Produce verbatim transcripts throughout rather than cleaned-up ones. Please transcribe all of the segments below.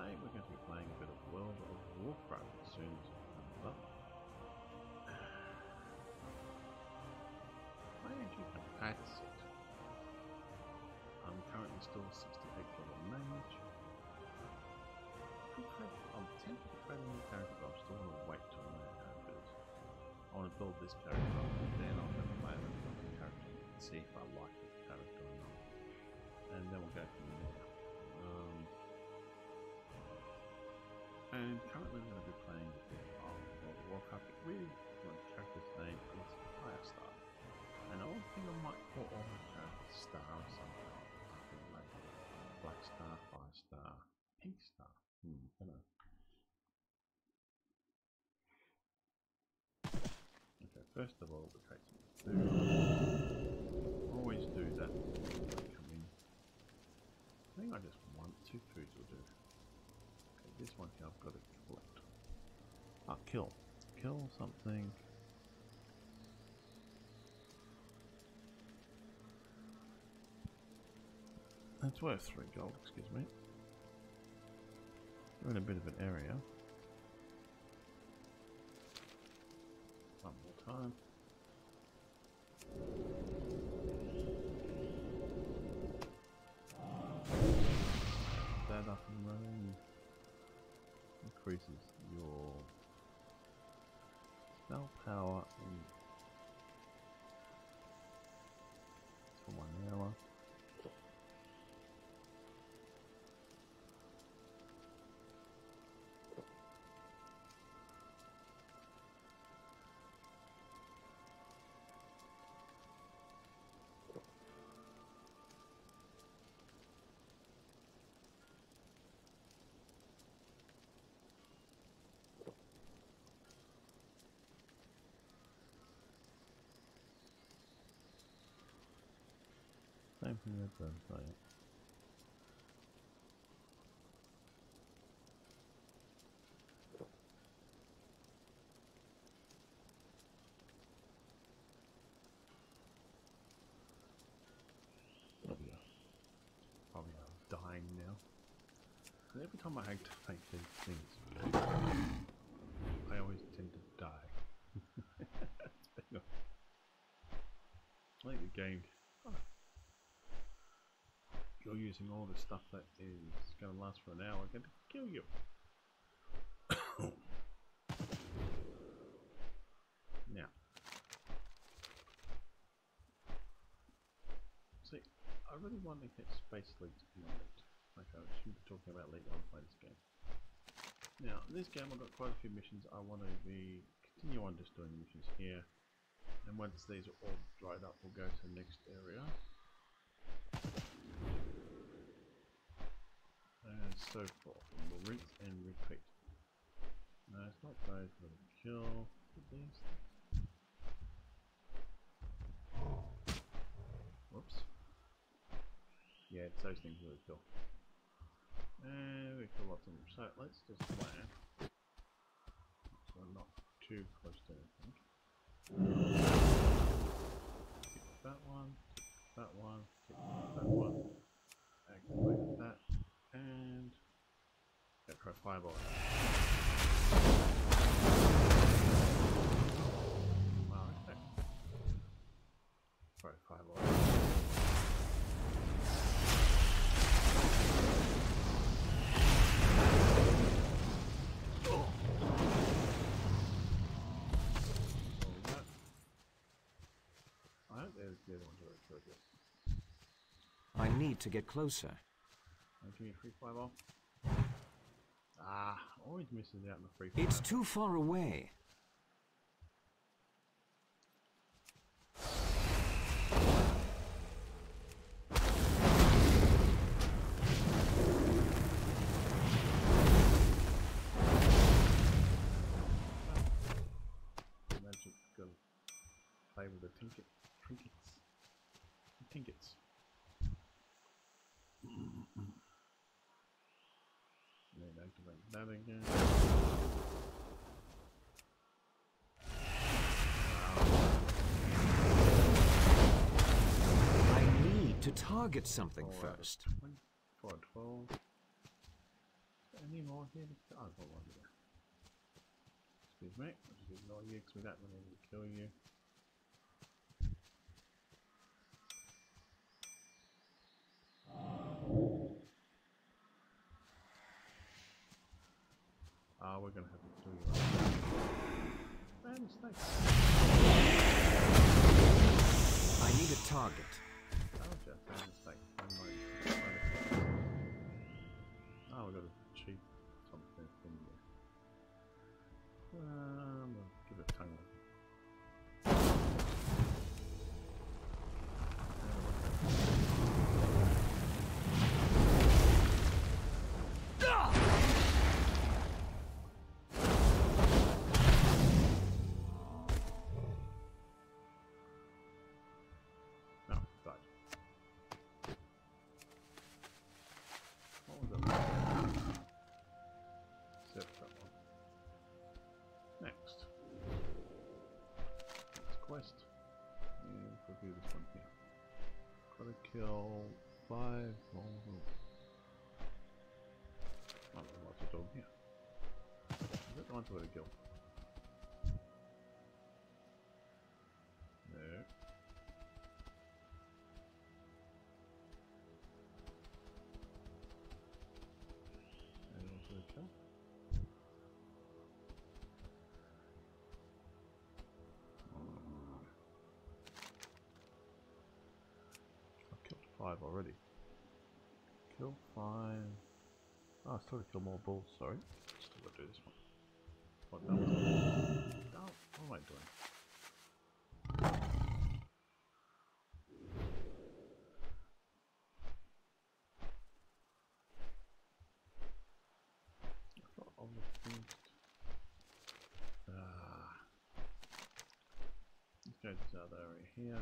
today we're going to be playing a bit of World of Warcraft as soon as it comes up. I actually can add it. I'm currently still sixty-eight level mage. I'm tempted to create a new character, but I'm still going to wait till I know how to do it. I want to build this character up, and then I'm going to play with the character and see if I like this character or not. And then we'll go from there. Um, and currently I'm going to be playing with the World of Warcraft. It really, my character's name is Firestar. And I think I might call all my characters Star or something. Something like Black Star, Firestar, Pink Star. Hmm, I don't know. Okay, first of all, we create some food. Always do that when I come in. I think I just want two foods will do. Okay, this one here I've got to collect. Ah, kill. Kill something. That's worth three gold, excuse me. We're in a bit of an area. One more time. That up and running increases your spell power in for one hour. Same thing that does, right? Oh yeah. Probably I'm dying now. And every time I activate these things, I always tend to die. I think the game. You're using all the stuff that is going to last for an hour, I'm going to kill you. Now, see, I really want to get Space League to be on it. Okay, I shouldn't be talking about League when I play this game. Now, in this game I've got quite a few missions. I want to be continue on just doing missions here, and once these are all dried up, we'll go to the next area. And so forth, and we'll rinse and repeat. No, it's not those, we'll kill these. Whoops. Yeah, it's those things we'll kill. And we kill lots of them. So let's just land. So I'm not too close to anything. Pick that one, that one, pick that one, activate that. And go try fireball. Well, okay. Try fireball. Oh. That. I hope there's the other ones are really good. I need to get closer. Give me a free fireball. Ah, always misses out on the free fireball. It's too far away. Imagine go play with the trinket, trinkets, trinkets. Then activate that again. I need to target something four, first. four, twelve. Any more here? To... Oh, I've got one there. Excuse me, I'll just ignore you because we don't really need to kill you. Ah, oh, we're gonna have to kill you. Bad mistake. I need a target. Oh, Jeff, bad mistake. Oh, we got a cheap something thing there. Um, we'll give it a tongue. Quest. And we'll do this one here. Gotta kill five more. Oh, there's lots of dog here. Is that the ones we're gonna kill? No. And also kill. Five already. Kill five. Oh, I still gotta kill more bulls, sorry. Still gotta do this one. What that was? Oh, what am I doing? I thought all the things. Ah. Let's go to this other area here.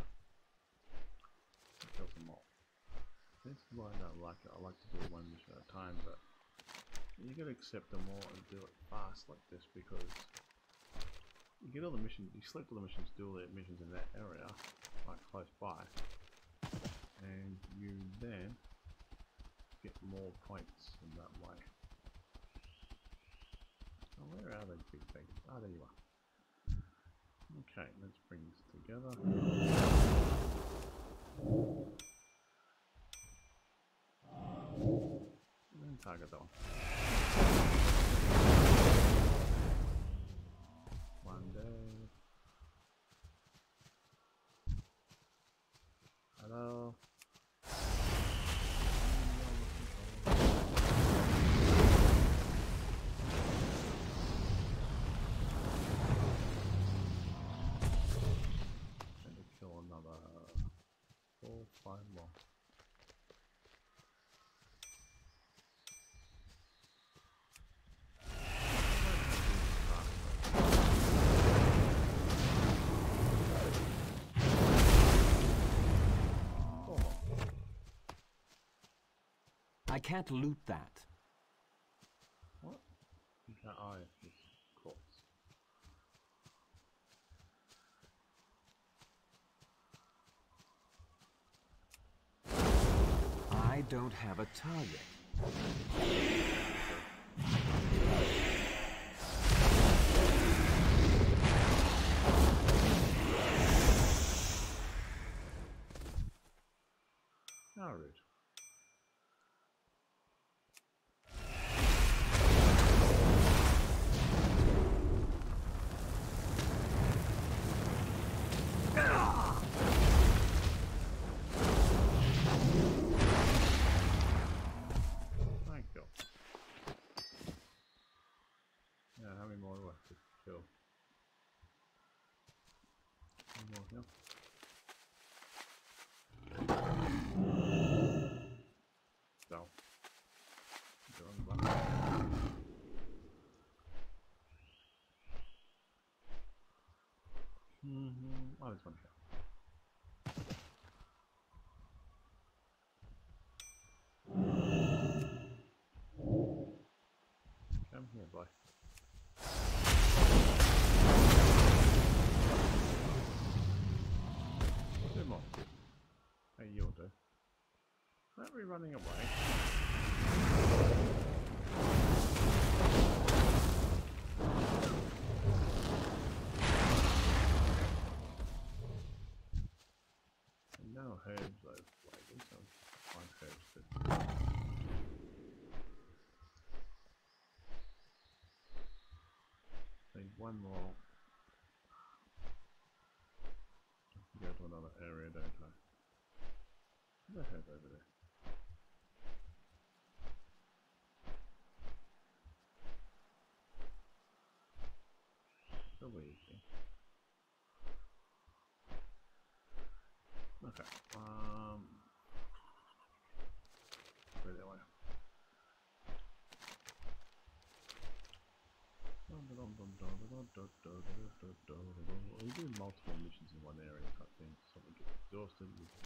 Kill them all. This is why I don't like it. I like to do one mission at a time, but you gotta accept them all and do it fast like this because you get all the missions, you select all the missions, do all the missions in that area, like close by, and you then get more points in that way. Oh, where are those big things? Ah, oh, there you are. Okay, let's bring this together. And target that one. One day. Hello. And to kill another four, five more. I can't loot that. What? You can't. Oh, yeah, it's corpse. I don't have a target. How rude. So, doing one. Mm-hmm. Oh, there's one here. Come here, boy. Two more. Hey, you'll do. Aren't we running away? no herbs though. Like, so find herbs too. Need one more. Go to another area, don't I? There's a herb over there. So easy. Okay. Um. Go that way. We do multiple missions in one area type thing, so we get exhausted.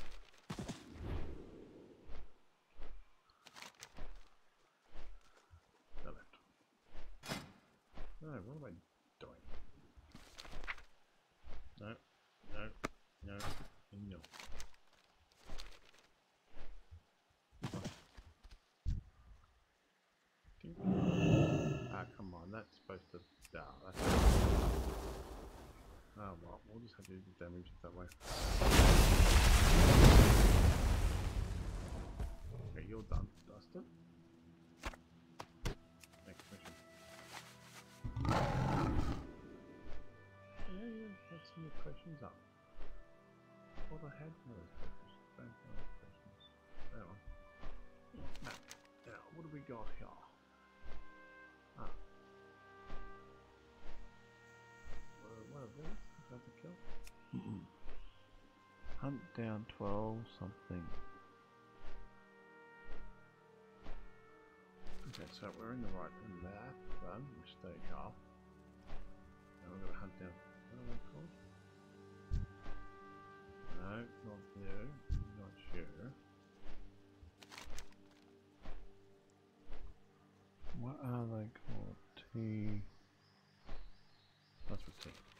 Go left. No, what am I doing? No, no, no, and no. Ah, come on, that's supposed to. Ah, that's. Oh well, we'll just have to do the damage that way. Okay, you're done, Dustin. Next mission. Yeah, yeah, that's some more questions up. What I had for those questions. Don't have those questions. That one. Now, now, what do we got here? Ah. What are these? Is that the kill? Hunt down twelve something. Okay, so we're in the right in that one. Mistake half. Now we're gonna hunt down. What are they called? No, not you. Not sure. What are they called? T. That's for T.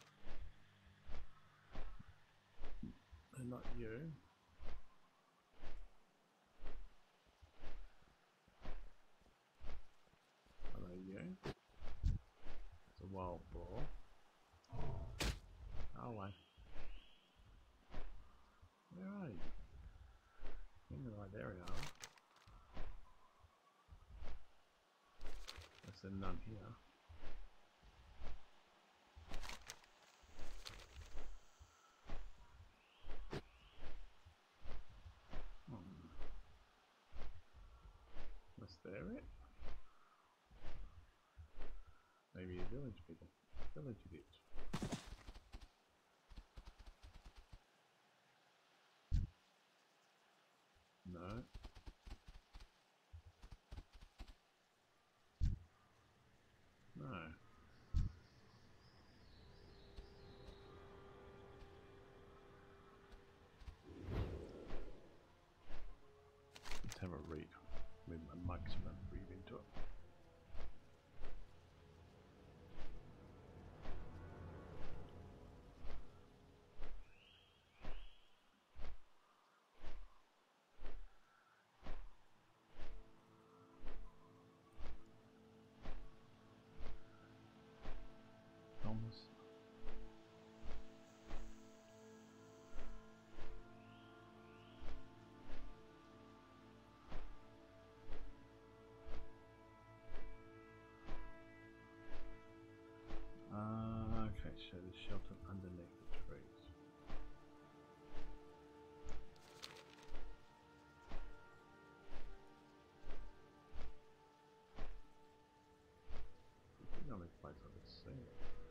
And not you. Are they you? It's a wild boar. Oh, wait. Where are you? In the right area. There's none here. Hmm. Was there it? Maybe a village people. Village it. No. No. Let's have a read. Maybe my mic's going to breathe into it. Thomas. Uh, okay, so the shelter underneath the trees. This is the only place I could see it.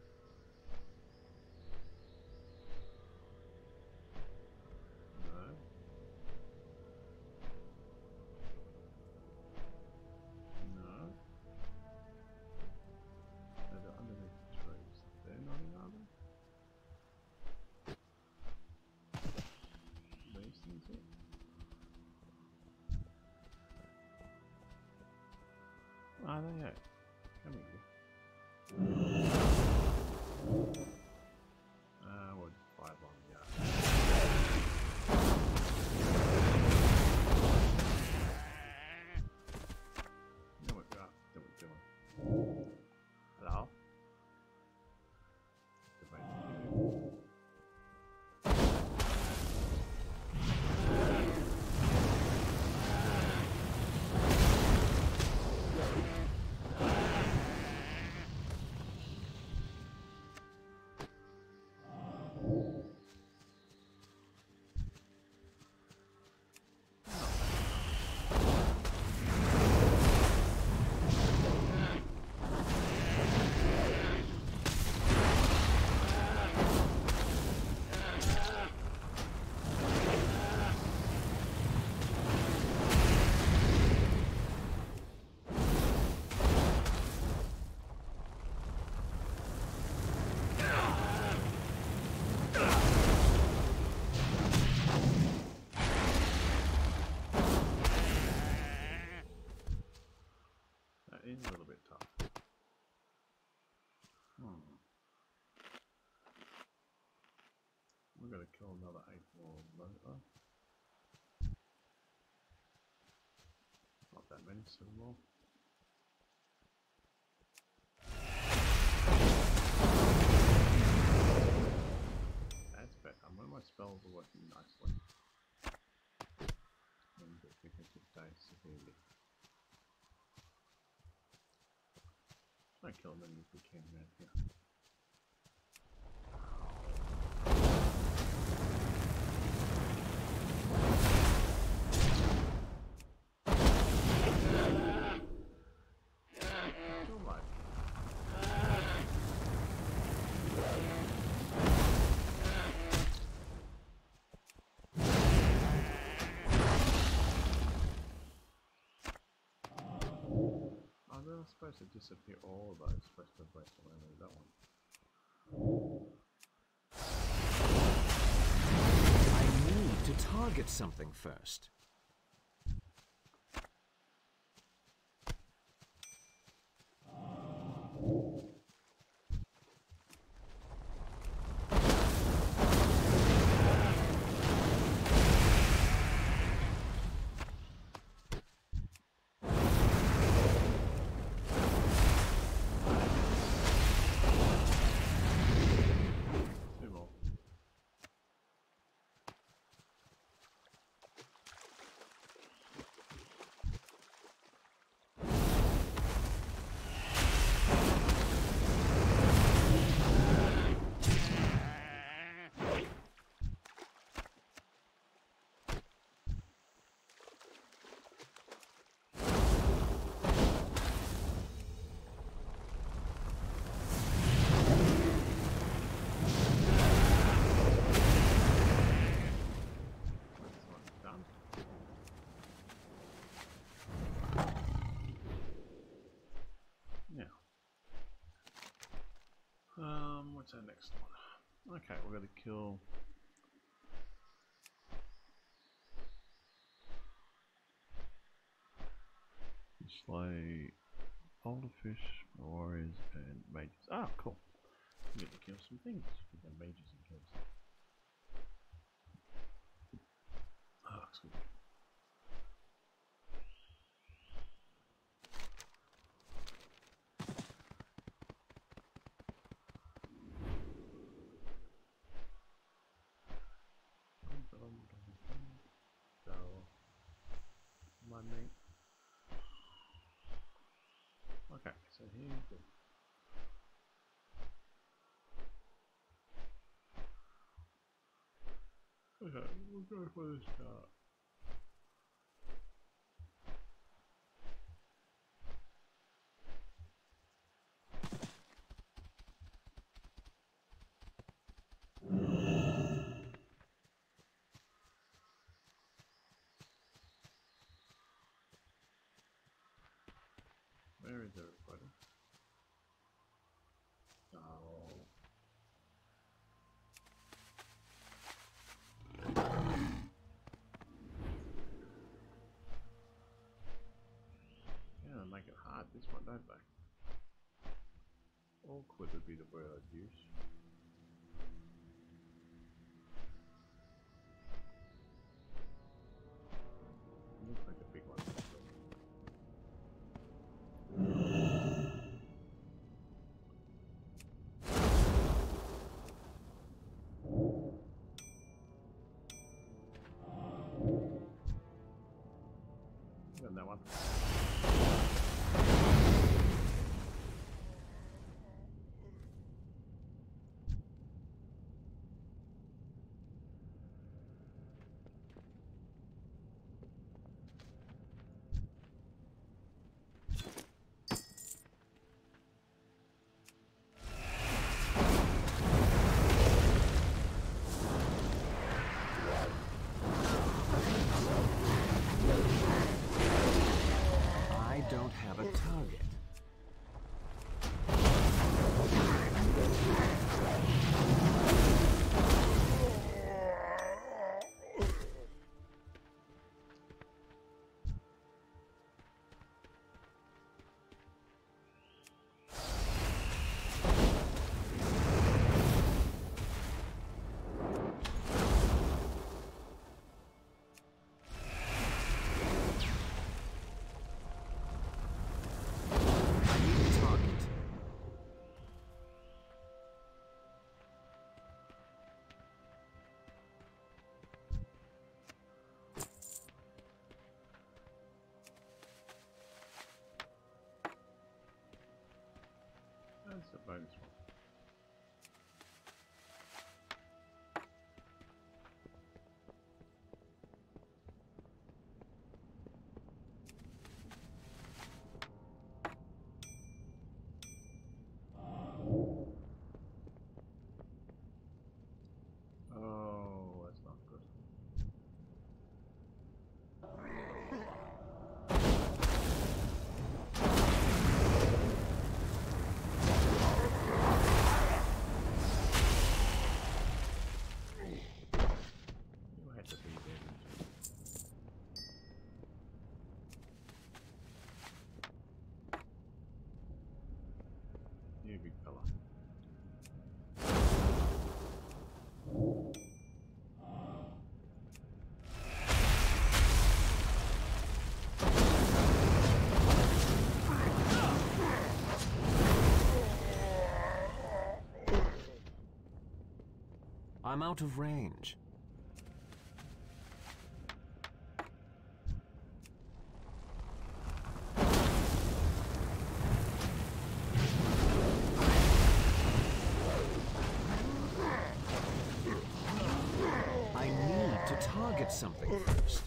No. No. So they're underneath the trees. They're not in, are they? These things here? Are they at? Come here. Uh, we'll just fire bomb the yard. You know what we are doing? Hello? is a little bit tough. Hmm. We're gonna kill another eight more motor. Not that many, seven more. That's better. One of my spells are working nicely. And the frequency dies severely. Try and kill them if we can around here. I'm supposed to disappear all of those. Supposed to break only that one. I need to target something first. What's our next one? Okay, we're going to kill slay older fish, warriors, and mages. Ah, cool. We get to kill some things with the mages and kills. Ah, excuse me. Money. Okay, so here you go. Okay, we'll go for the start. Where is everybody? Oh. Yeah, they make it hard this one, don't they? Awkward would be the word I'd use. Looks like a big one. Got that one. It's a bonus one. Oh, that's not good. You had to be there, didn't you? You big fella. I'm out of range. I need to target something first.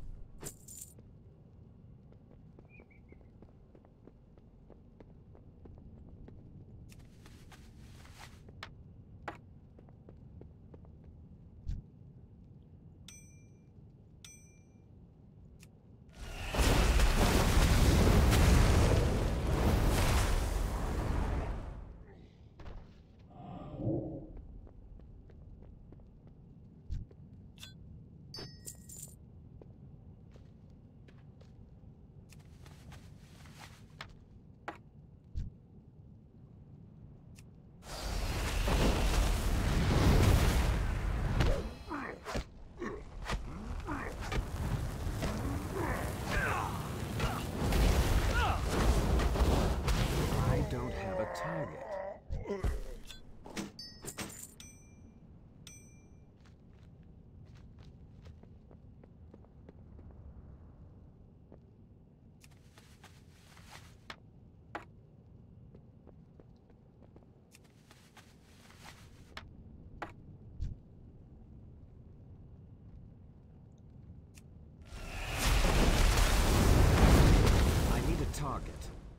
I don't have a target. I need a target.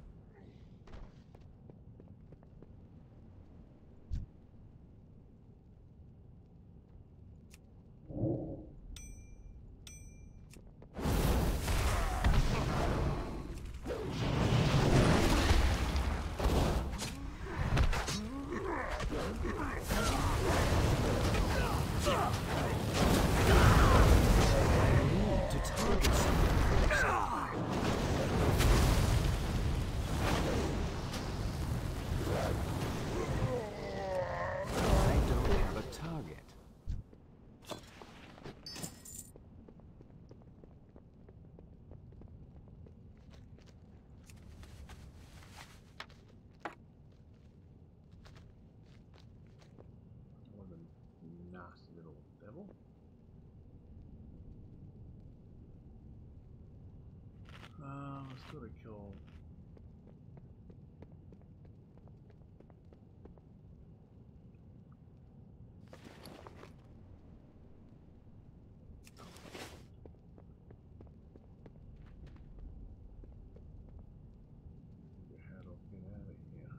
I need to target something first. I don't have a target. What a nasty little devil. Uh, let's go to kill. Get your head off, get out of here.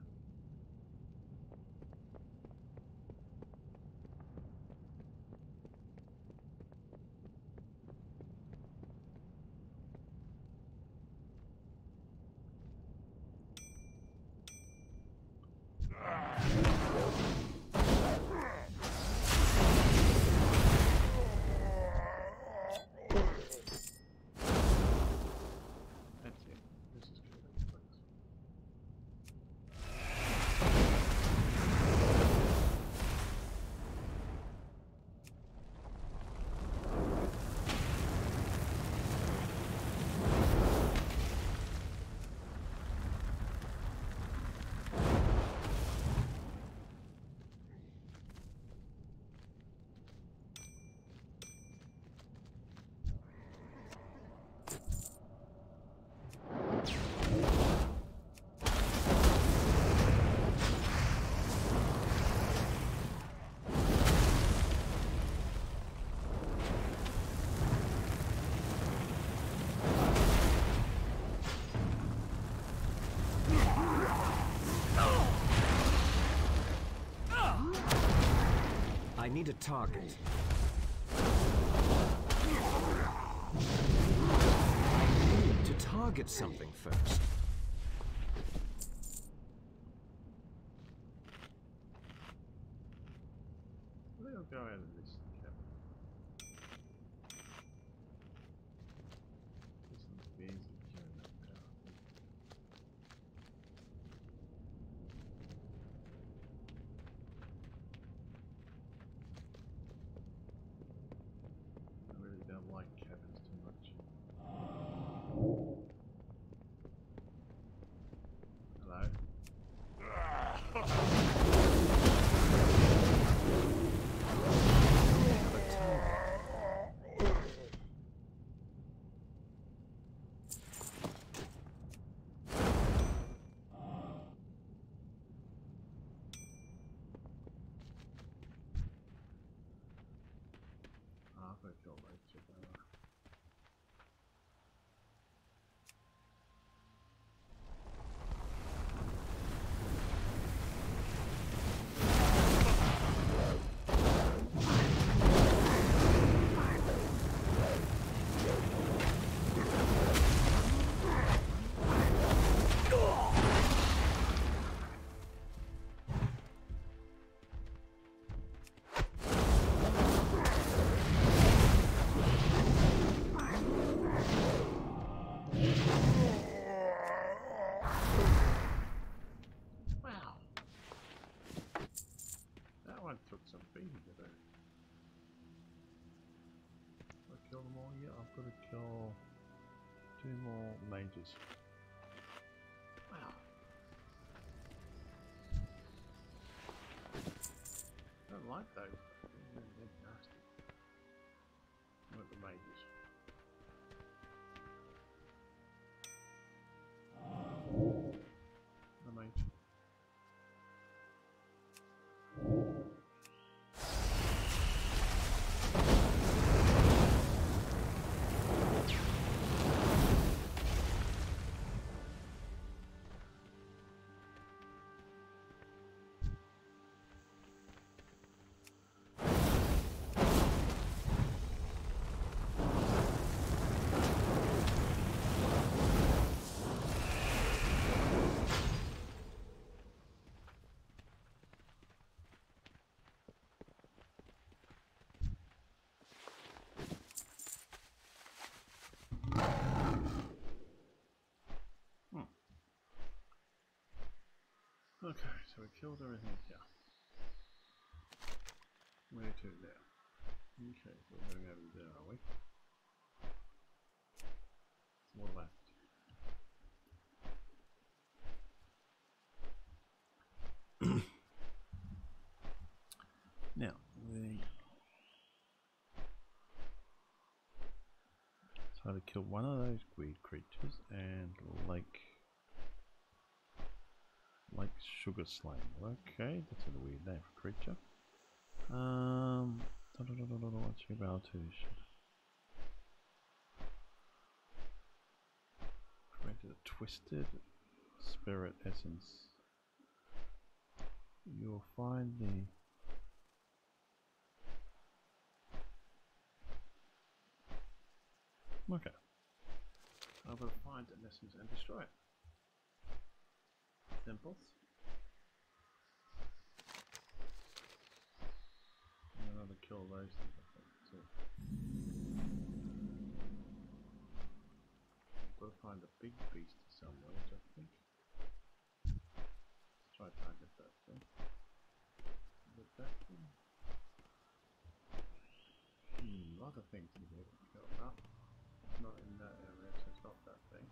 need a target. I need to target something first. We'll go out of this cabin. There's some bears that carry that power thing. I really don't like cabins too much. Hello? Ah, I've got to kill those two, don't I? Wow. That one took some beating to do. Have I killed them all yet? I've got to kill two more mages. Wow. I don't like those. They're, they're nasty. I like the mages. The mage. Okay, so we killed everything here. Where to now? Okay, so we're going over there, are we? More left. Now, we try to kill one of those weird creatures and like like sugar slime. Okay, that's a weird name for creature. Um, I don't know what's your about to. Created a twisted spirit essence. You'll find the okay. I'm gonna find an essence and destroy it. Simple. I'm gonna kill those things, I think, too. I've got to find a big beast somewhere, which I think. Let's try to target that thing. Is it that thing? Hmm, other things in here to kill. No, it's not in that area, so it's not that thing.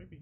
Maybe.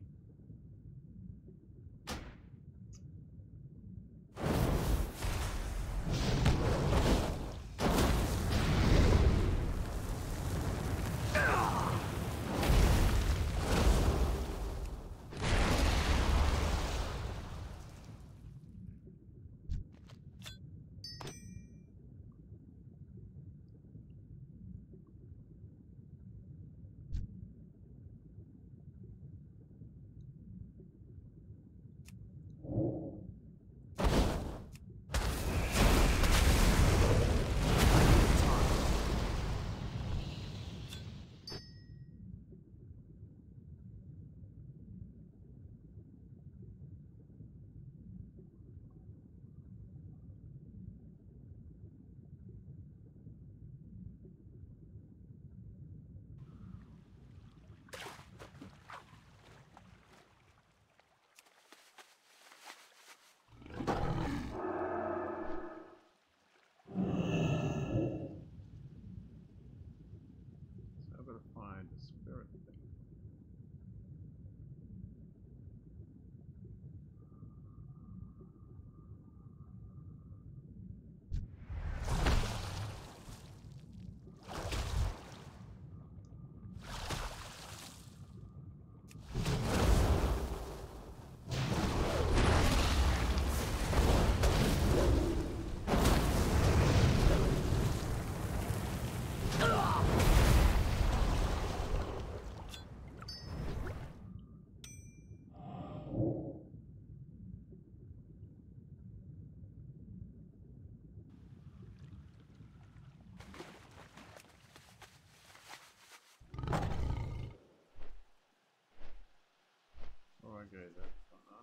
Find the spirit thing. Okay, that's fine.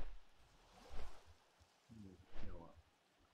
You know what?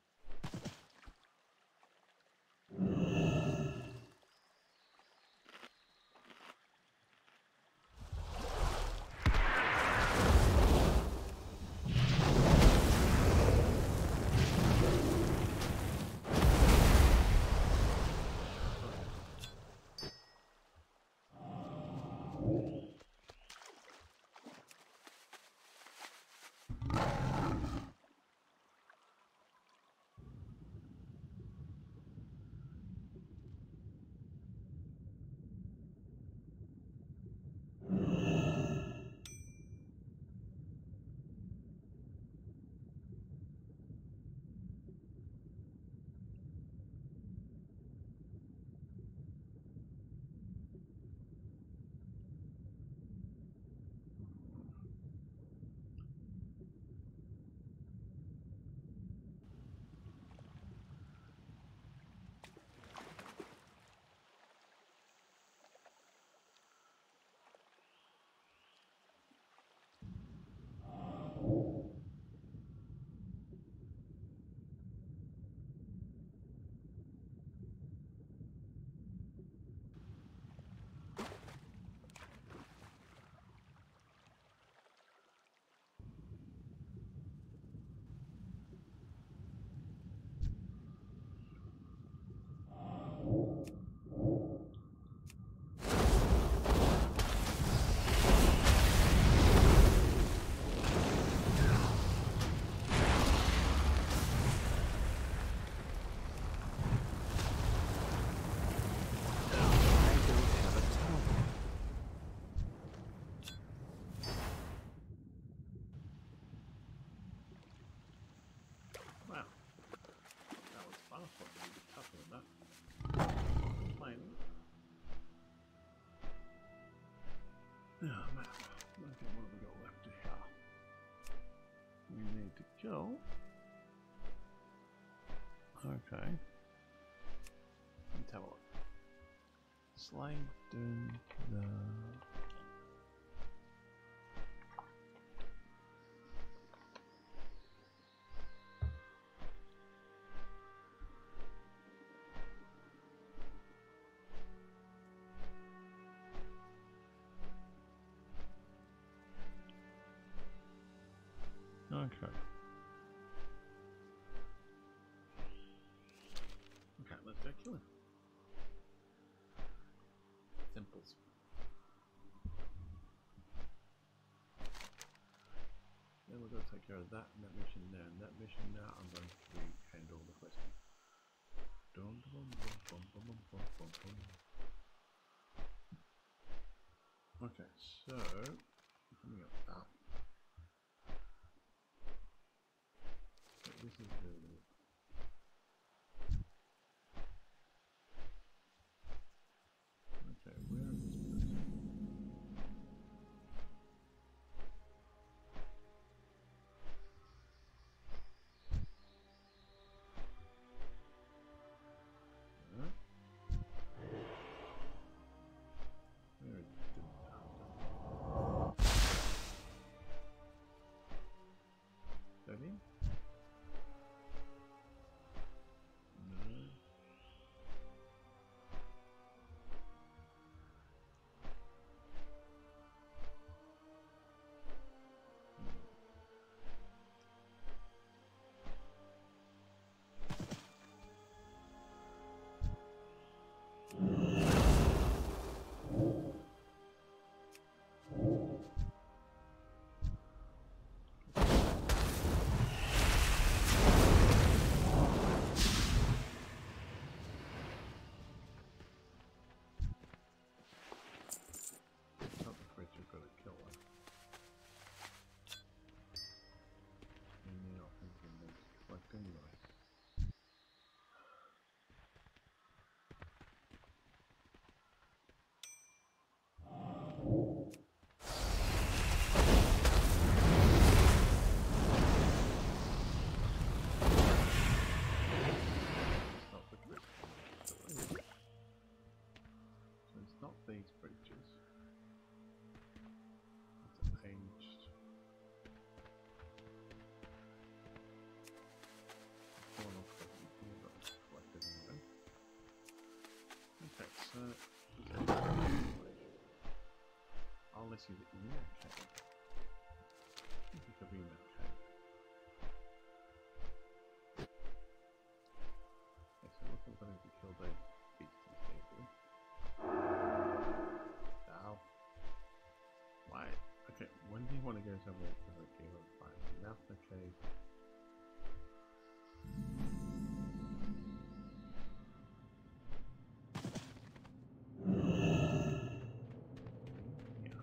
Wow, that was far from the tougher than that. Complaining. Oh man, okay, what have we got left here? We need to kill. Okay. Let's have a look. Slay Doom the. Okay. Okay, let's go kill him. Simples. care of that and that mission now. And that mission now, I'm going to handle the question. Dum, dum, dum, dum, dum, dum, dum, dum, dum. Okay, so coming up now. Okay, this is the. Okay, where is this person? Huh? Where is the Is that him? No. Not the creature got to kill her. And you're not thinking this. Like, anyway. It's not the creature. So anyway. So it's not these creatures. It's aged. One off the you got collected anyway. Okay, so I'll let you that in that cave. I think I'll be in that cave. Okay, so look, I'm going to kill those beasties people. Ow. Why? Okay, when do you want to go somewhere to the cave of fire? Now the cave. Yeah.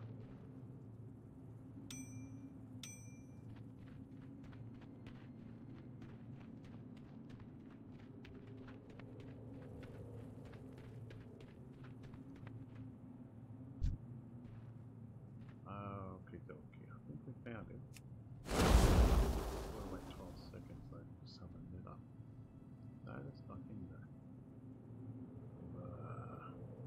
Okay, okay. I think we found him. We'll wait twelve seconds though to summon it up. No, that's not him though. Uh,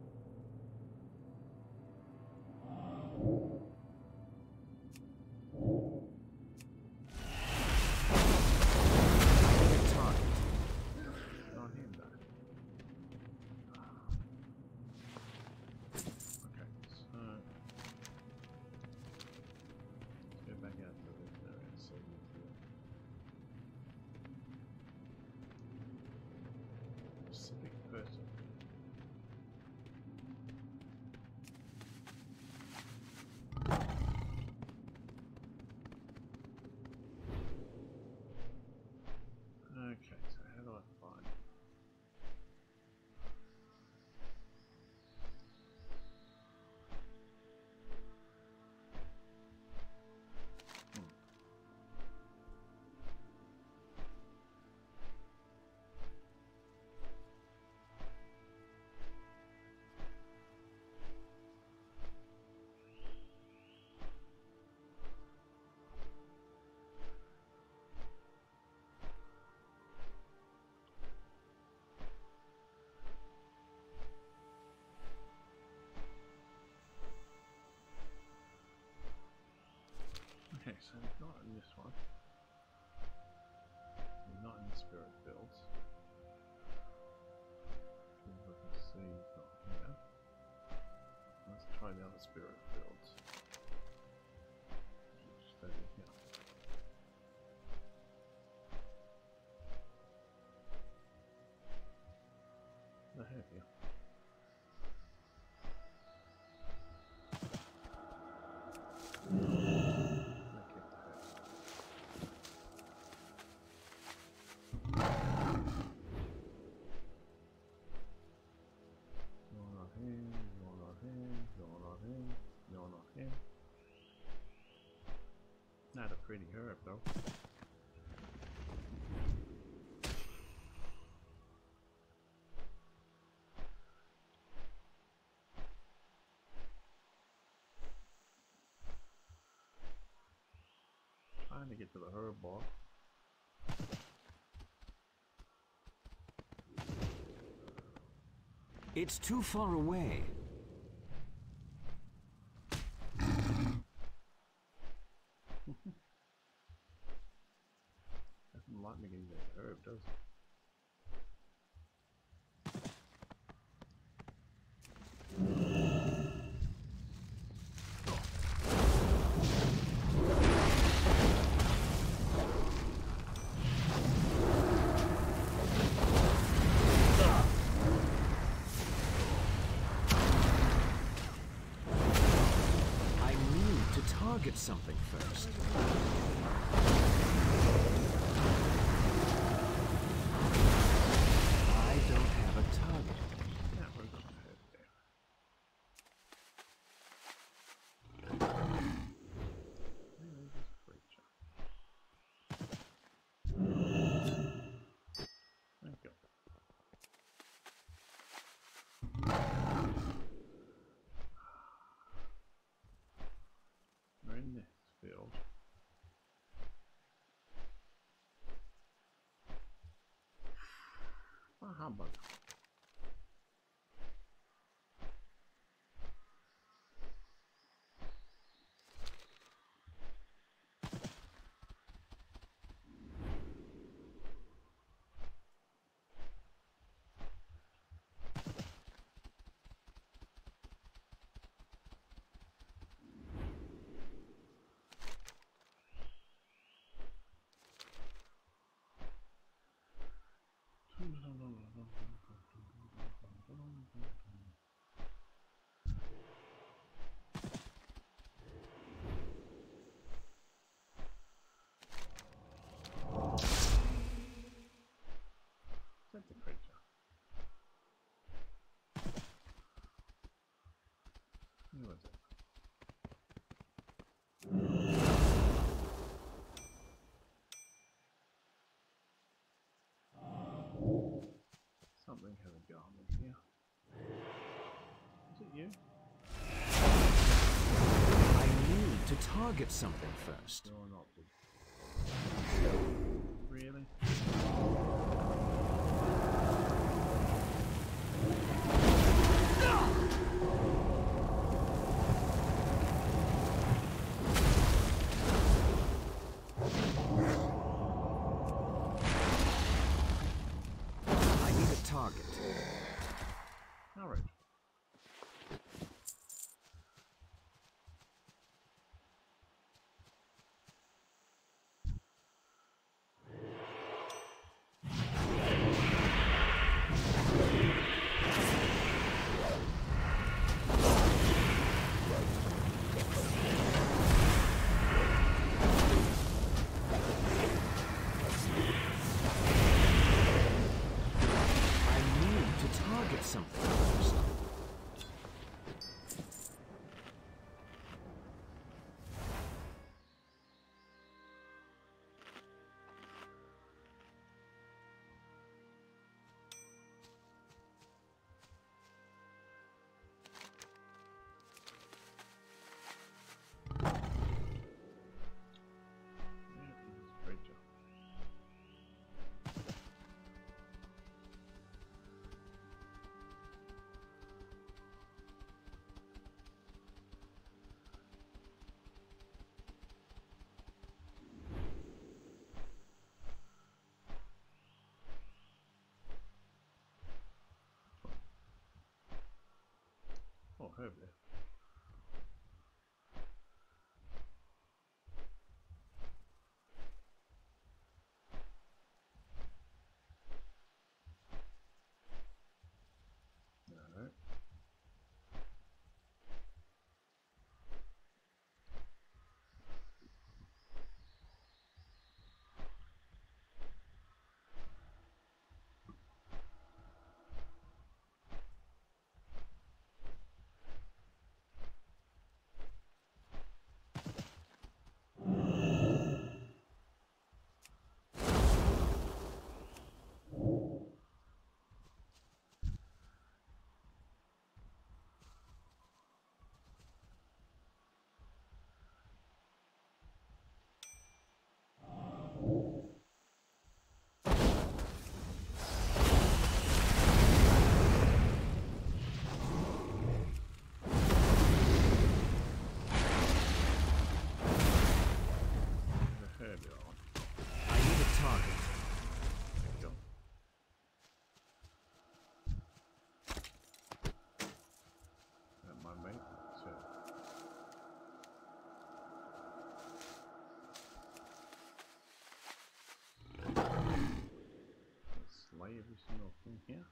Target. not him though. Okay, so let's go back out to this area and see who's here. Specific person. Okay, so how do I find him? Hmm. Okay, so not in this one. Not in the spirit builds. See if I can see he's not here. Let's try the other spirit builds. Just over here. I have you. Okay, pretty herb though. Trying to get to the herb bar. It's too far away. Doesn't like me getting the herb, does it? Target something first. I don't have a target. Yeah, we're going to head there. Where is this creature? There you go. We're in this field. Oh, humbug. That's a creature. Who was it? Something has a garment here. Is it you? I need to target something first. You're not. Really? I need a target. Alright. Target something first. Oh, herb there. No. little thing here.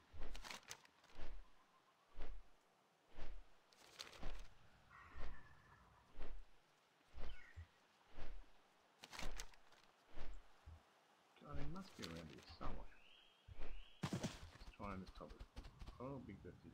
God, he must be around here somewhere. Let's try on this top. Oh, big fifty.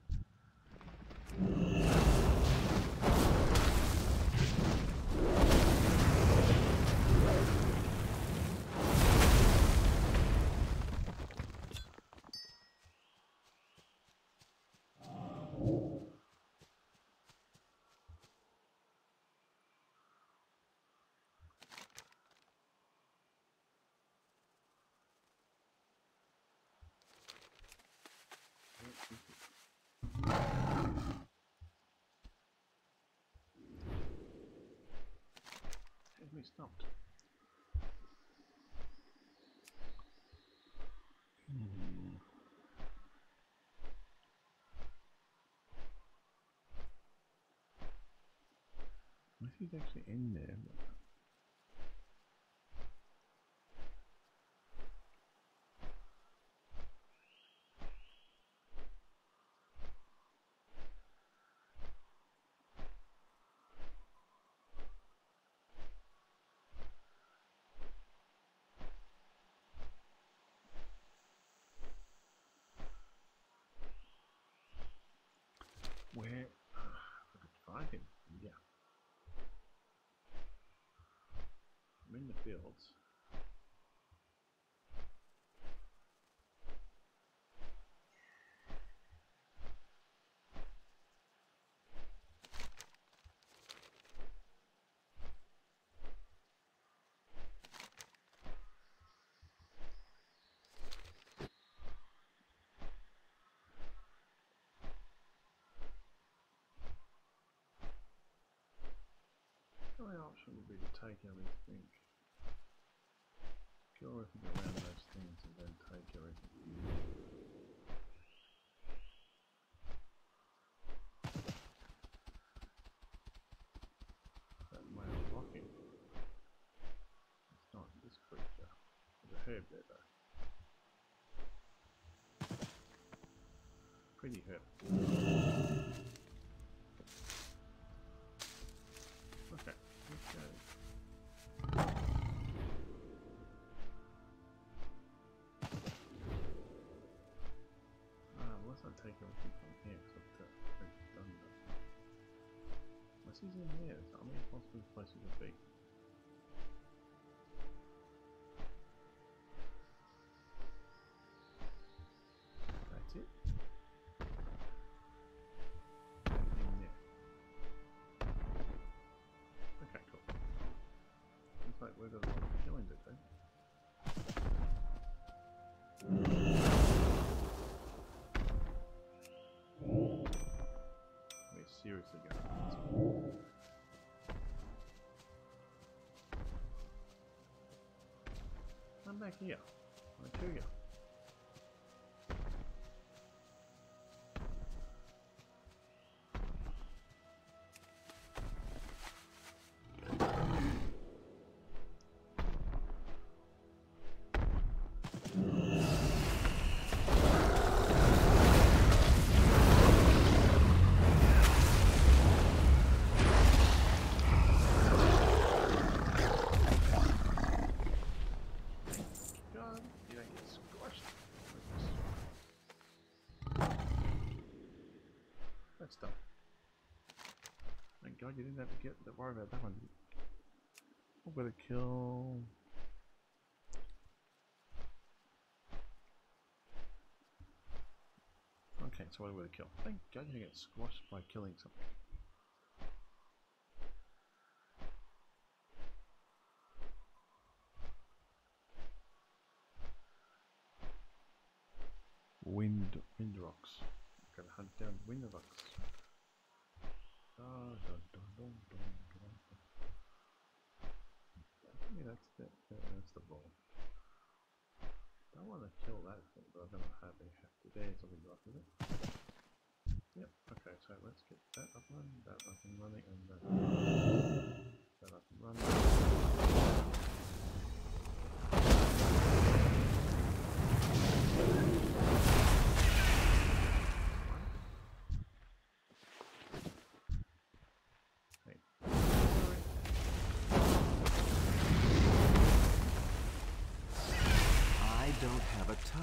Has me stopped. Hmm. What if he's actually in there? Where? I could find him. Yeah. I'm in the fields. The only option would be to take everything. Kill everything around those things and then take everything. That way I'm blocking. It's not this creature. There's a herb there though. Pretty herb. Okay, let's go. Ah, unless I take everything from here, because I've done that. Unless he's in here, there's not many possible places to be. That's it. In there. Okay, cool. Looks like we've got a lot of killing to do. We're seriously going to come back here. I'll kill you. God, you don't get squashed. That's done. Thank God you didn't have to get to worry about that one. I'm gonna kill. Okay, so what am I gonna kill? Thank God you didn't get squashed by killing something. Wind, wind rocks. I'm gonna hunt down wind rocks. Ah, dun, dun, dun, dun, dun. Yeah, that's the, that's the ball. I don't want to kill that thing, but I don't know how they have to. There's a wind rock, is it? Yep. Okay, so let's get that up and running, that up and running, and that, that up and running.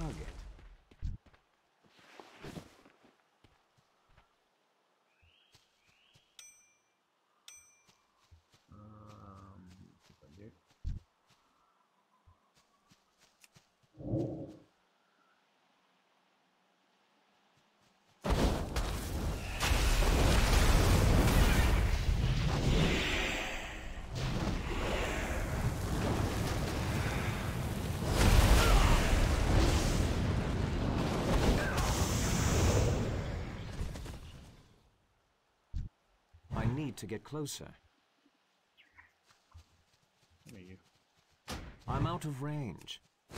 target. Um, if I do. I need to get closer. There you I'm out of range.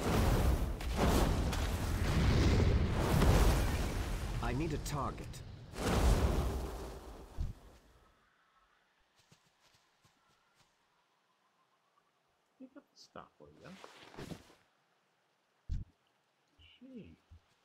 I need a target. You got the stuff for you. Gee.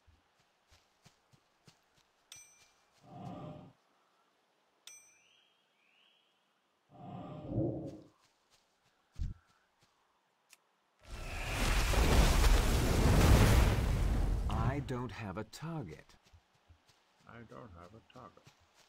I don't have a target. I don't have a target.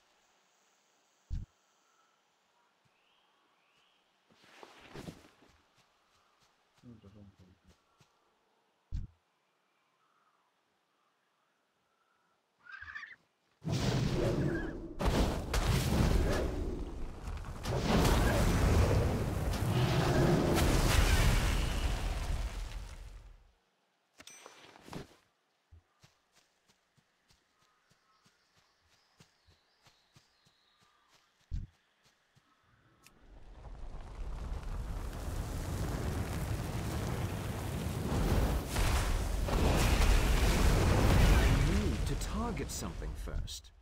Target something first.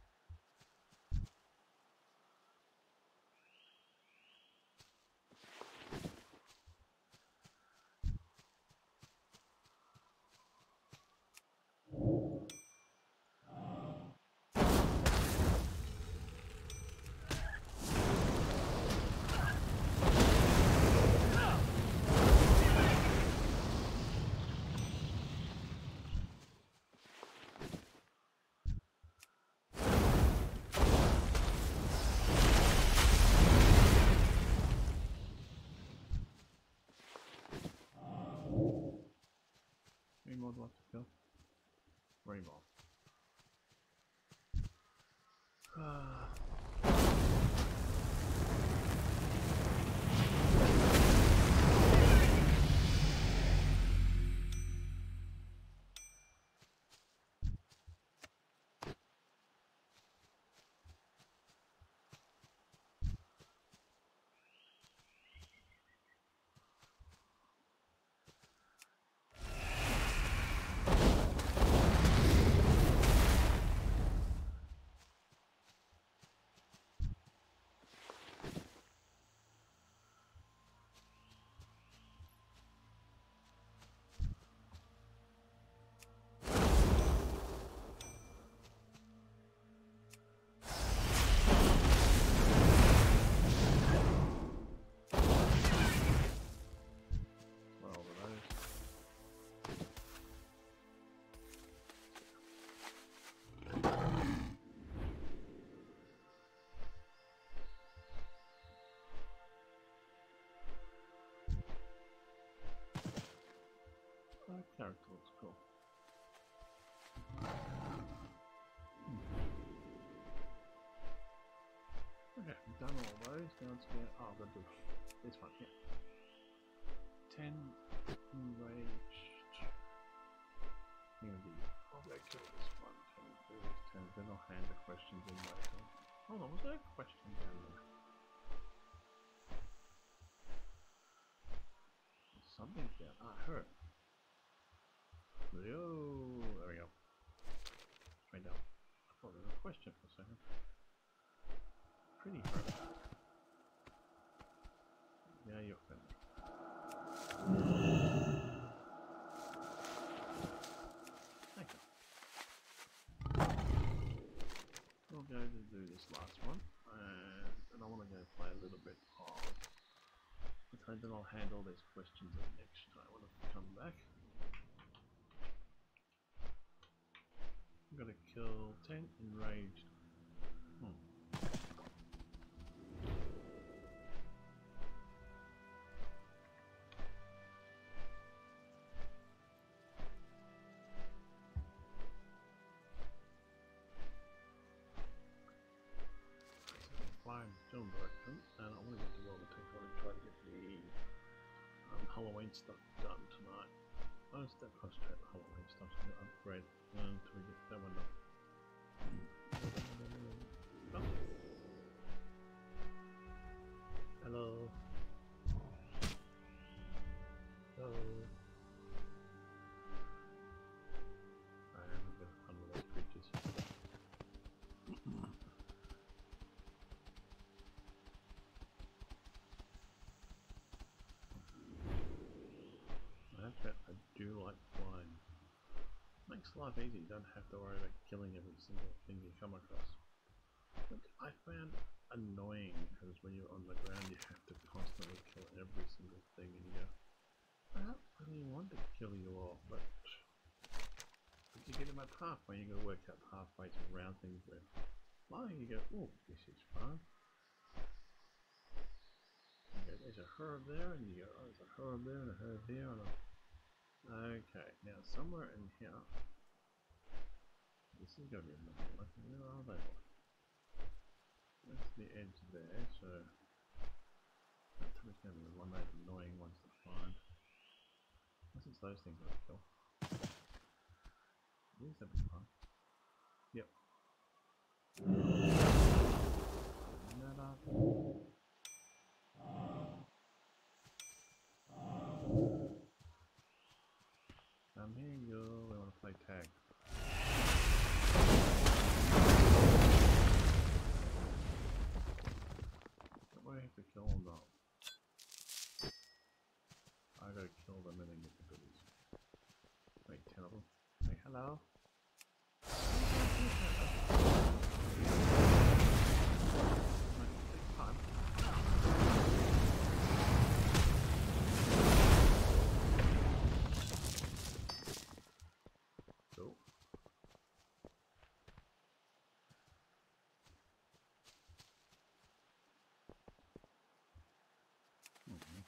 Three more left to kill. Three more. Ah. That character looks cool. Hmm. Okay, I've done all those. Now let's get. Oh, I've got to do this one. Yeah. Ten enraged. Here we go. Probably kill this one. Ten enraged. Ten. Then I'll hand the questions in later. Hold on, was there a question down there? There's something down. Ah, her. Oh, there we go. Straight down. I thought there was a question for a second. Pretty hard. Yeah, you're friendly. Thank you. We'll go to do this last one, and, and I want to go play a little bit of. Okay, then I'll handle these questions next time when I come back. Gotta kill ten enraged. Hmm. Flying still direction, and I want to get to World of Technology, try to get the um, Halloween stuff done tonight. Oh, it's that concentrate on Halloween stuff, so I'm gonna upgrade until we get that one done. Oh. Hello. Hello. I am a bit of fun with those creatures. I do like flying. Makes life easy, you don't have to worry about killing every single thing you come across. Which I found annoying because when you're on the ground you have to constantly kill every single thing and you go, I don't really want to kill you all, but, but you get about halfway, you gotta work out halfway to round things with flying, you go, oh, this is fun. You go, there's a herb there, and you go, oh, there's a herb there and a herb here, and a okay, now somewhere in here, this is going to be annoying. Like, where are they? That's the edge there, so that's going to be one of those annoying ones to find. Unless it's those things that I kill. These that'd be fun. Yep. Come here, you. We want to play tag. Do I have to kill them though? I gotta kill them and then get the goodies. Wait, ten of them. Hey, hello. Take time. Cool. Mm-hmm.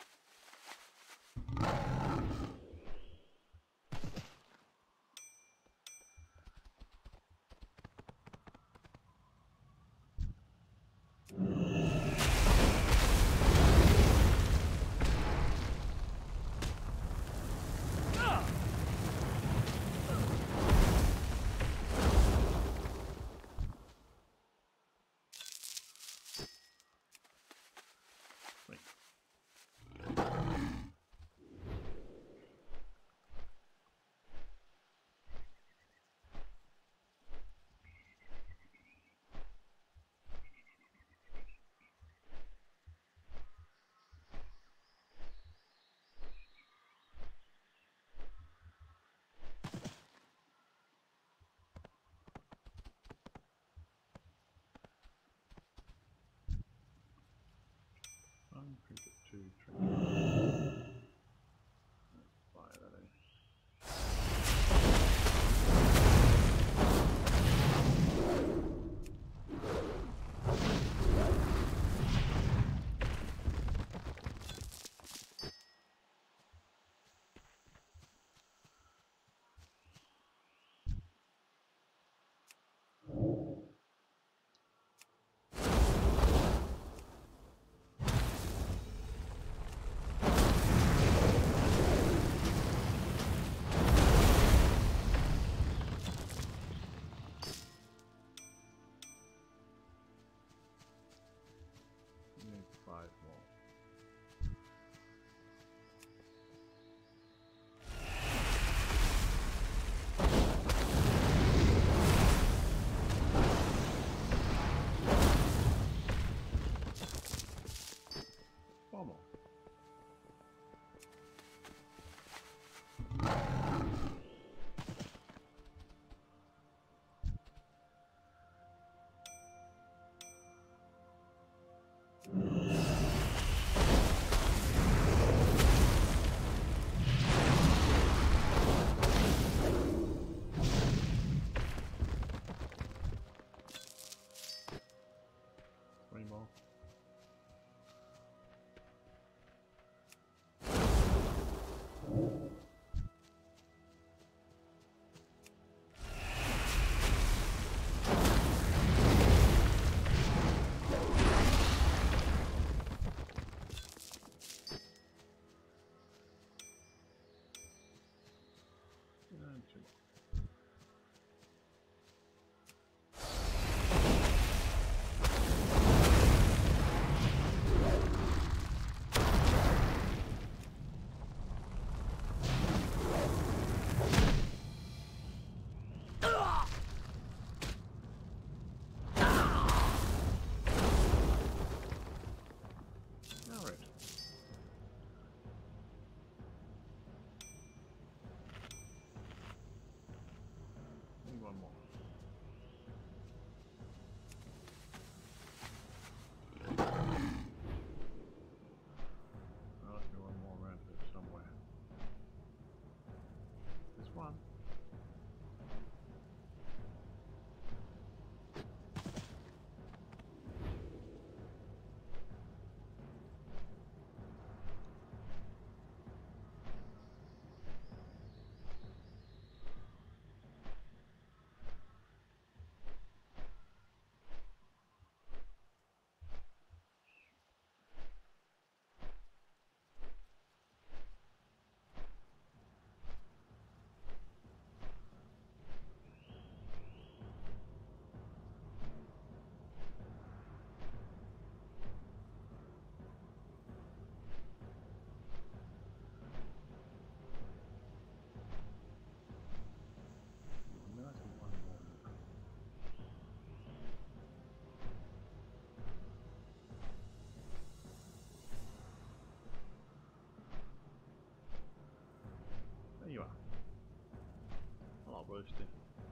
toasty.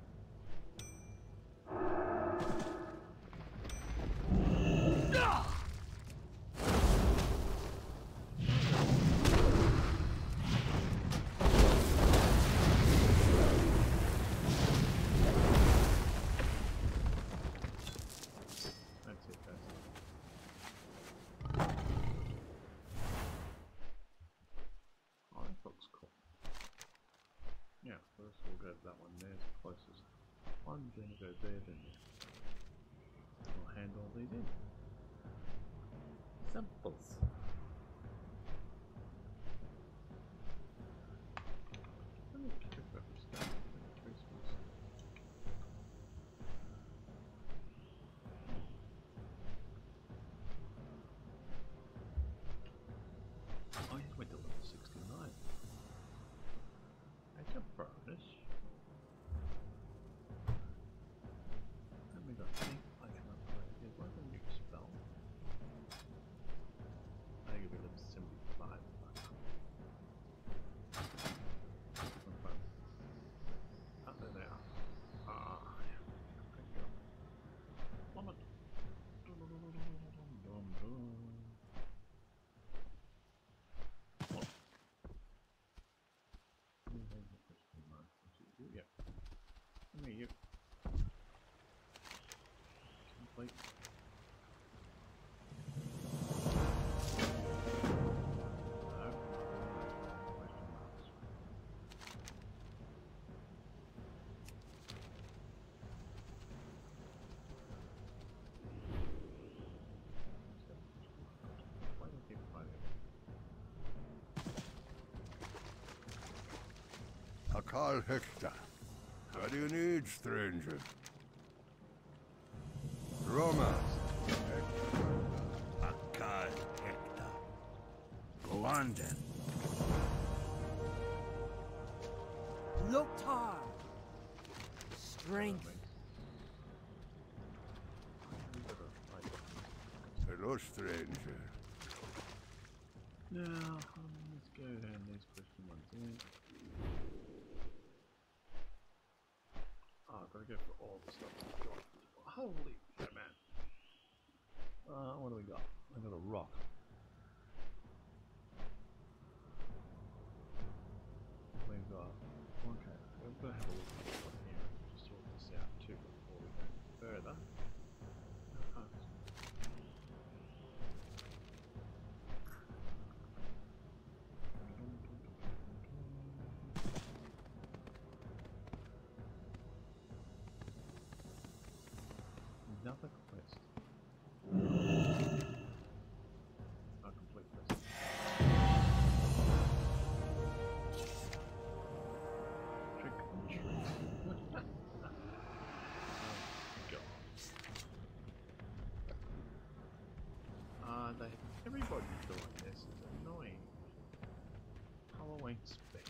First we'll go to that one there, it's the closest one, then we'll go there, then there. We'll hand all these in. Samples. Let me check that we start with the Christmas. Oh yeah, we're to level sixty-nine. That's a bonus. And we got think I can upgrade here. What a new spell. I think it'll be level seventy-five. Oh, there they are. Ah, yeah. Thank you. Plummet. Yeah. Come here, you. Complete. No. Question marks. Why do you keep fighting? Akal Hekta. What do you need, stranger? Roma. Akal Hekta. Go on then. Loktar. Strength. Hello, stranger. Now, um, let's go down these question ones in. Oh, I've got to go for all the stuff I've got. Holy shit, man. Uh, what do we got? I got a rock. We've got. Okay, we've got to have a look at this one here. Just sort this out too before we go further. Uh, Another quest. A complete quest. Trick or treat. Oh, God. Uh, they, everybody's doing this. It's annoying. Halloween spec.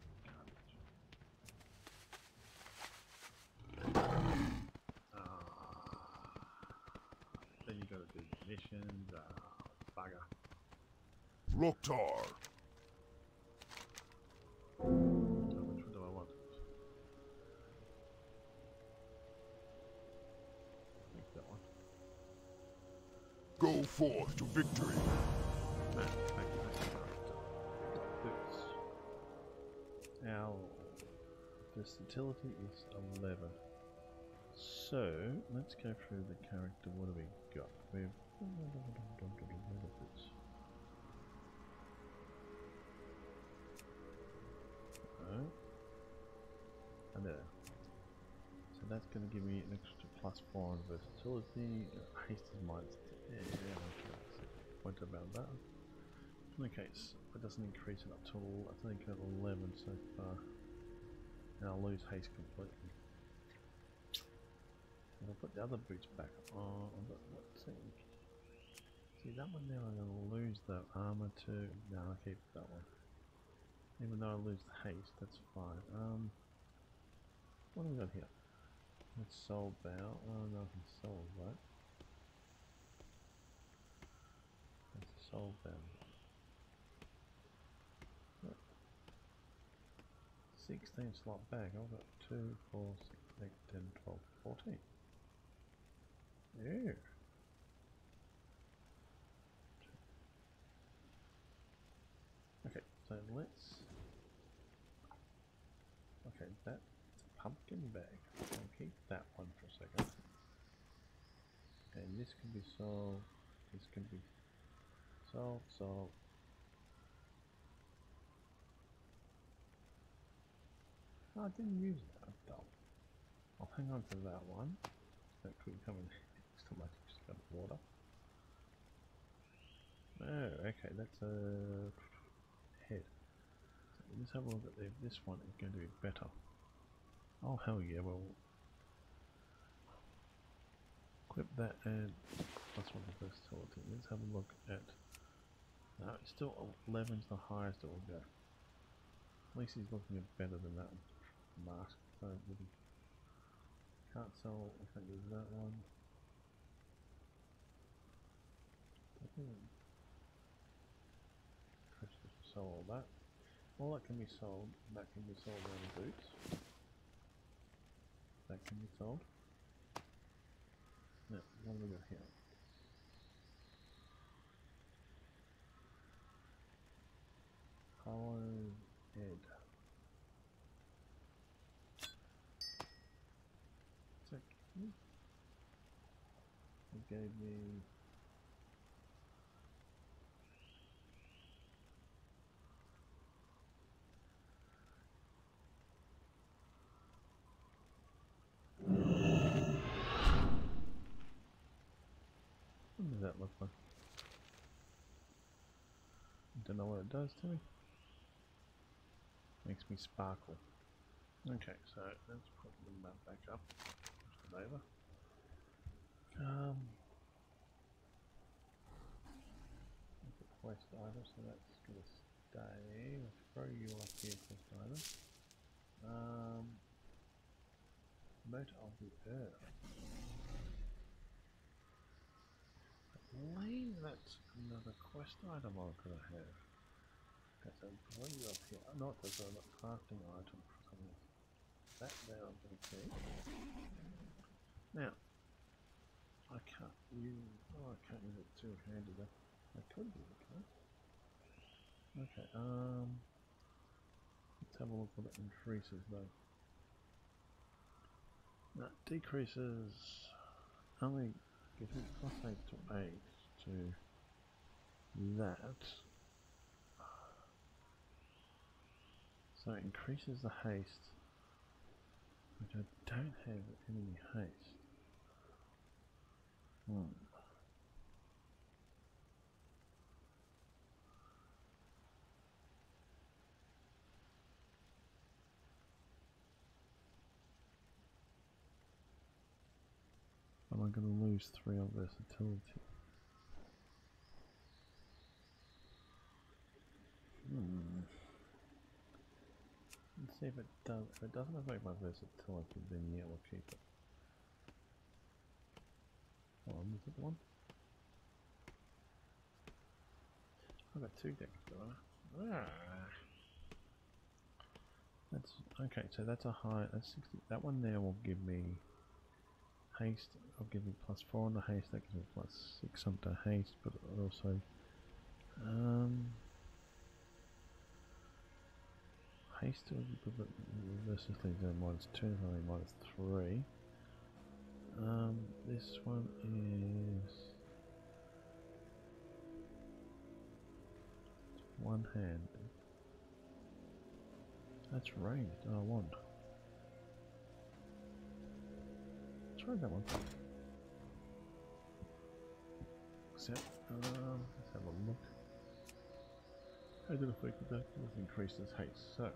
Then you gotta do missions, uh, bugger. Loktar. So which one do I want? Take that one. Go forth to victory. No, take that character. Boots. Our versatility is eleven. So, let's go through the character. What do we got? We've... Oh. And there. So that's going to give me an extra plus four on versatility. Haste is minus ten. Yeah, okay. Point about that. In the case, it doesn't increase it up to, I think, at eleven so far. And I'll lose haste completely. I'll put the other boots back on, but let's see. See that one there, I'm going to lose the armor too. No, I'll keep that one. Even though I lose the haste, that's fine. Um, what have we got here? That's soul bow. Oh no, I can soul that. That's a soul bow. sixteen slot bag. I've got two, four, six, eight, ten, twelve, fourteen. Yeah. Okay, so let's. Okay, that's a pumpkin bag. I'll keep that one for a second. And this can be sold. This can be sold, sold. Oh, I didn't use that. I'm dumb. I'll hang on to that one. That could come in next to my just got water. Oh, okay, that's a head. So let's have a look at the, this one is going to be better. Oh hell yeah, well equip that and plus one of the versatility. Let's have a look at no, it's still eleven's the highest it will go. At least he's looking better than that mask, so really can't sell, I can't use that one. I think sell all that. All that can be sold, that can be sold on boots. That can be sold. Now, what do we got here? Hollow head. Second. It gave me what does that look like? I don't know what it does to me. Makes me sparkle. Okay, so let's put the map back up. Push it over. Um, quest item, so that's gonna stay. Let's throw you up here, quest item. Um, motor of the earth. Lane, that's another quest item I could have. That's a bring you up here. Not that's a crafting item for something. That there I'm going to keep. Now, I can't use. Oh, I can't use it two-handed. I could do it. Okay. Okay. Um. Let's have a look what it increases though. That decreases only gives me plus eight to eight to that. So it increases the haste, which I don't have any haste. Hmm. Am I going to lose three on versatility? Hmm. Let's see if it does. If it doesn't affect my versatility, then yeah, we'll keep it. Hold on, is it the one? I've got two decks, do I? Ah. That's okay. So that's a high. That's sixty. That one there will give me haste. I'll give me plus four on the haste. That gives me plus six on the haste, but also um. Haste to versus leads minus two, only minus three. Um, this one is one hand. That's ranged. Oh, I want. Let's try that one. Except, um, let's have a look. How did it affect that? Let's increase this haste. So.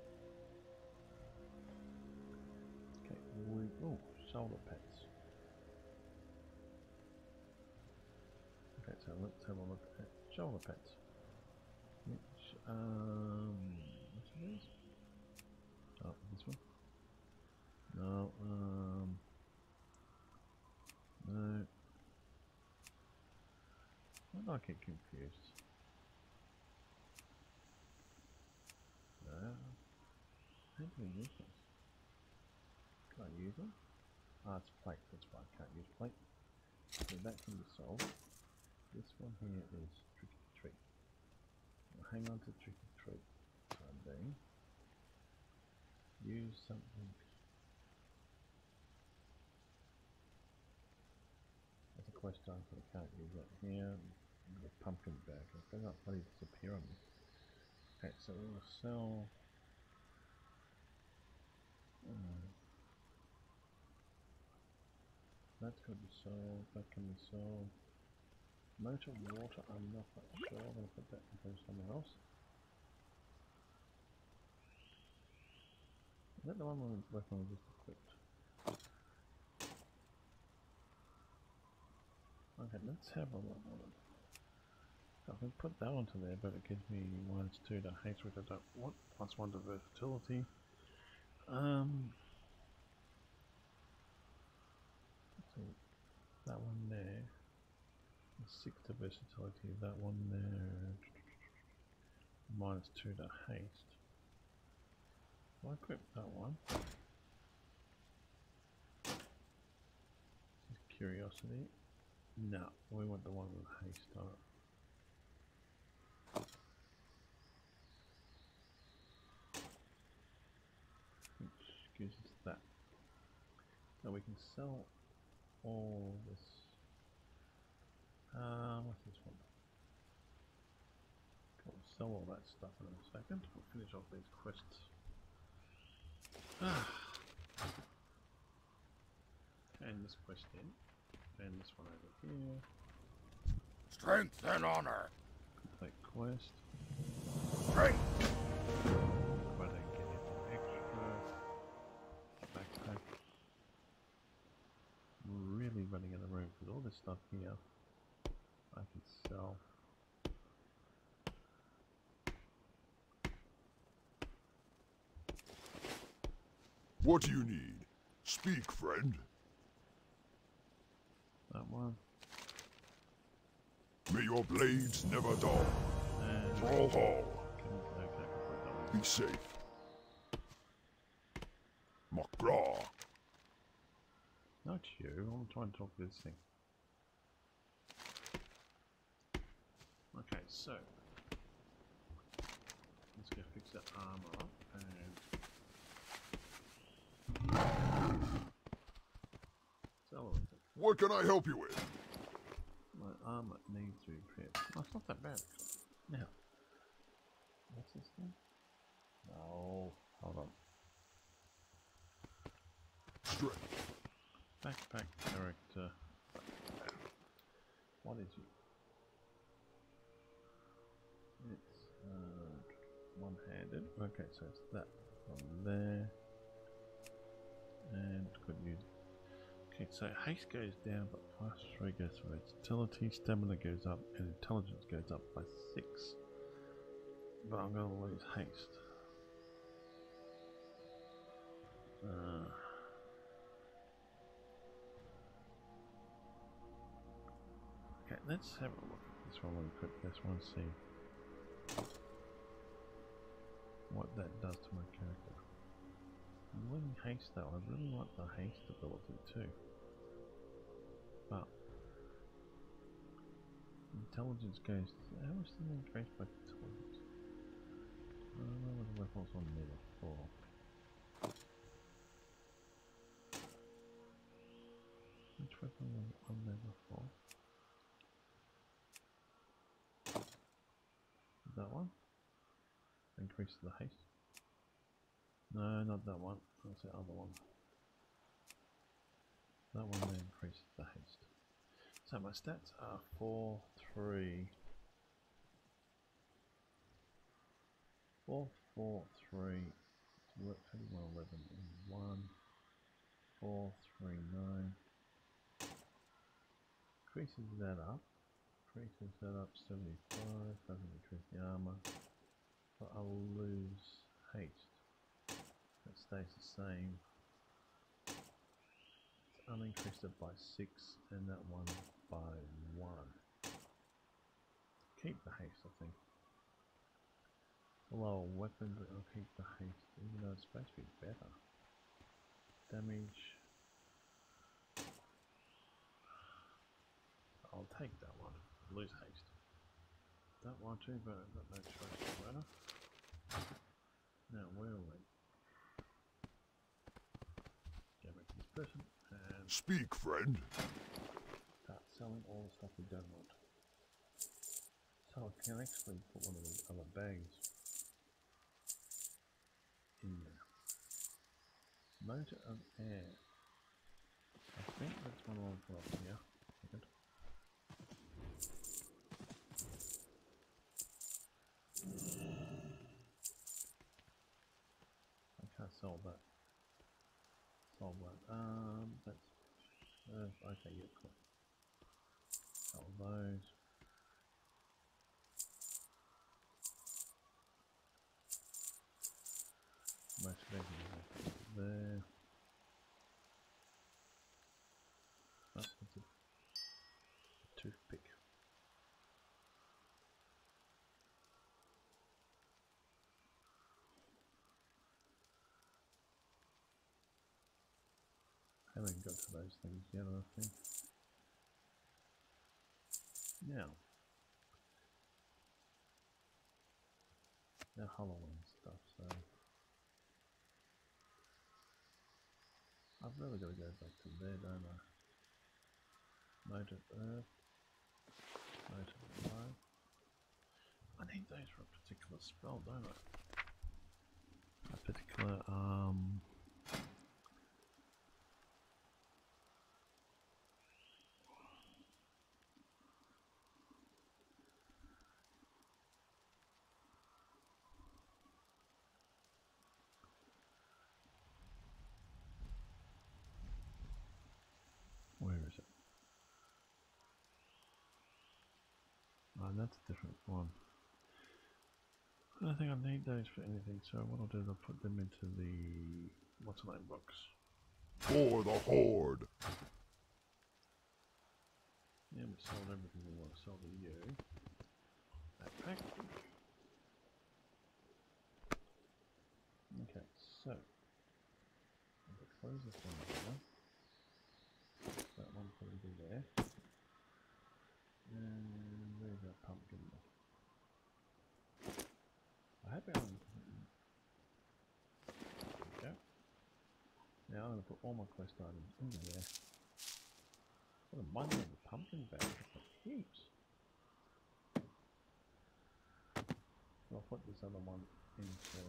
We, oh, shoulder pads. Okay, so let's have a look at shoulder pads. Which, um, what's this? Oh, this one? No, um, no. Why do I get confused? No. How do we use this? Can I use them? Ah, it's plate, that's why I can't use plate. So that can be solved. This one here is tricky treat. I'll hang on to tricky treat for the time being. Use something. That's a quest item, but I can't use that here. The pumpkin bag. They not bloody disappear on me. Okay, so we'll sell. Uh, that's going to be sold. That can be sold. Motor water, I'm not quite sure. I'm going to put that into somewhere else. Is that the one where the weapon was just equipped? Okay, let's have a look on it. I can put that onto there, but it gives me minus two to haste, which I don't want. Plus one to versatility. Um, let's see, that one there. Six to versatility. That one there. Minus two to haste. Will I equip that one? Just curiosity. No, we want the one with haste on it. Which gives us that. So we can sell all this. Uh, what's this one? We'll sell all that stuff in a second. We'll finish off these quests. And this quest in. And this one over here. Strength and honor. Complete quest. Strength. Why don't get anything extra? Backpack. I'm really running out of room because all this stuff here I can sell. What do you need? Speak, friend. That one. May your blades never dull. And Thrall Hall. can, okay, I can put that one. Be safe. Mak'grar. Not you, I'm trying to talk to this thing. Okay, so let's go fix that armor up and sell it. What can I help you with? My armor needs to be repaired. Oh, it's not that bad. Now, what's this thing? No, hold on. Strength. Backpack character. What is it? It's uh, one-handed. Okay, so it's that from there, and could use. Okay, so haste goes down, but plus three goes for versatility. Stamina goes up, and intelligence goes up by six. But I'm going to lose haste. Uh, okay, let's have a look at this one. We'll equip this one. See what that does to my character. I'm losing haste though. I really want the haste ability too. But intelligence goes. How much does it increase by intelligence? I don't know what the weapons on level four. Which weapon was on level four? That one? Increase the haste? No, not that one. That's the other one. That one there increases the haste. So my stats are four, three, four, four, three, twenty-one, eleven, and one, four, three, nine. Increases that up. Increases that up seventy-five. Doesn't increase the armor. But I'll lose haste. That stays the same. I'll increase it by six and that one by one. Keep the haste, I think. Lower weapon, but I'll keep the haste, even though it's supposed to be better. Damage. I'll take that one. Lose haste. That one too, but I've got no choice in the matter. Now, where are we? Go back to this person and Speak, friend. start selling all the stuff we don't want. So I can actually put one of these other bags in there. Motor of air. I think that's one I'll put up here. Second. I can't sell that. Sell that. Um, that's. Uh, okay, yeah, cool. Sell those. Most of everything there. Oh, that's a toothpick. I haven't got to those things yet, I think. Now, now Halloween stuff, so I've really got to go back to there, don't I? Mode of Earth, Mode of Life. I need those for a particular spell, don't I? A particular, um... where is it? Oh, that's a different one. I don't think I need those for anything, so what I'll do is I'll put them into the... what's the name box? For the Horde. Yeah, we sold everything we want to sell to you. Backpack. Okay, so I'm going to close this one down. That one probably be there. And there's that pumpkin. I hope I'm... There we go. Now I'm going to put all my quest items in there. What a money in the pumpkin bag. That's like heaps. I'll put this other one into...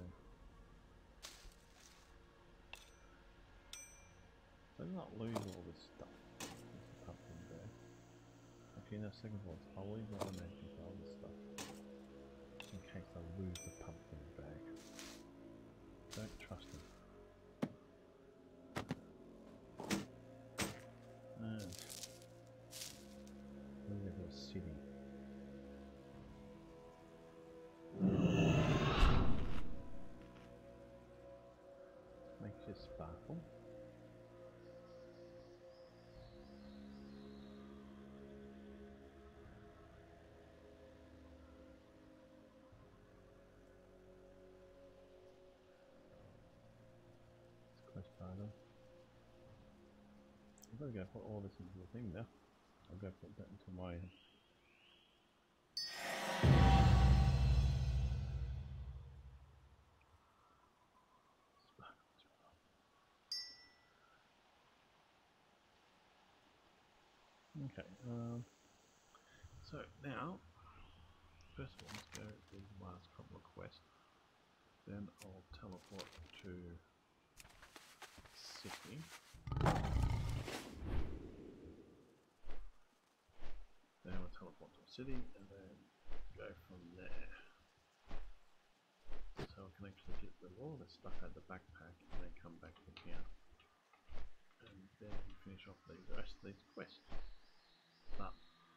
so not lose all this stuff. There's the pumpkin bag. Okay, now second one, I'll leave all the magic all this stuff. In case I lose the pumpkin bag. Don't trust him. And look at the city. Makes you sparkle. Quest item. I've got to go put all this into the thing now. I'll go put that into my... Okay, um... so now, first of all, let's go to the last couple of quests. Then I'll teleport to... city. Then I'll teleport to a city and then go from there. So I can actually get rid of all this stuff out of the backpack and then come back to here. And then finish off the rest of these quests. But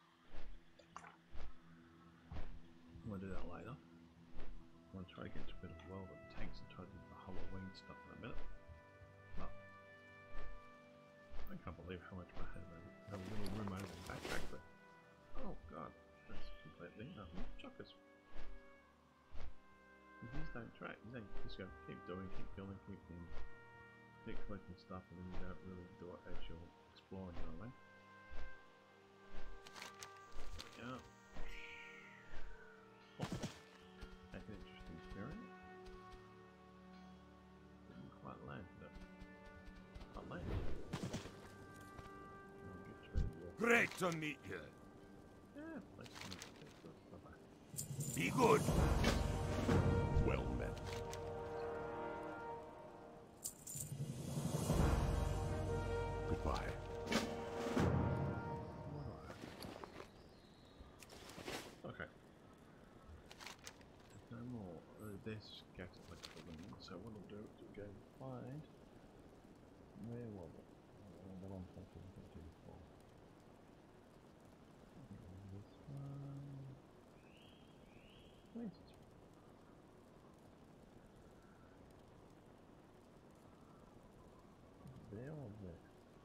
I'm going to do that later. I'm going to try to get to a bit of world of tanks and try to do the Halloween stuff in a minute. But I can't believe how much I have a, a little room over the backpack, but oh god, that's completely nothing. Chuckers. Mm-hmm. same track. You think just go keep doing, keep killing, keep doing, keep collecting stuff, and then you don't really do it as you're exploring, you know what I mean? Yeah. Oh. That's an interesting theory. Didn't quite land though. Quite land. I'll get through the wall. Great to meet you. Yeah, place to meet you. Bye bye. Be good. Well met. Goodbye. Okay. There's no more. Uh, there's scattered like the wind. So what I'll do is go find. Where was it? Uh, the one place I was looking for. This one. Where's it? There or there?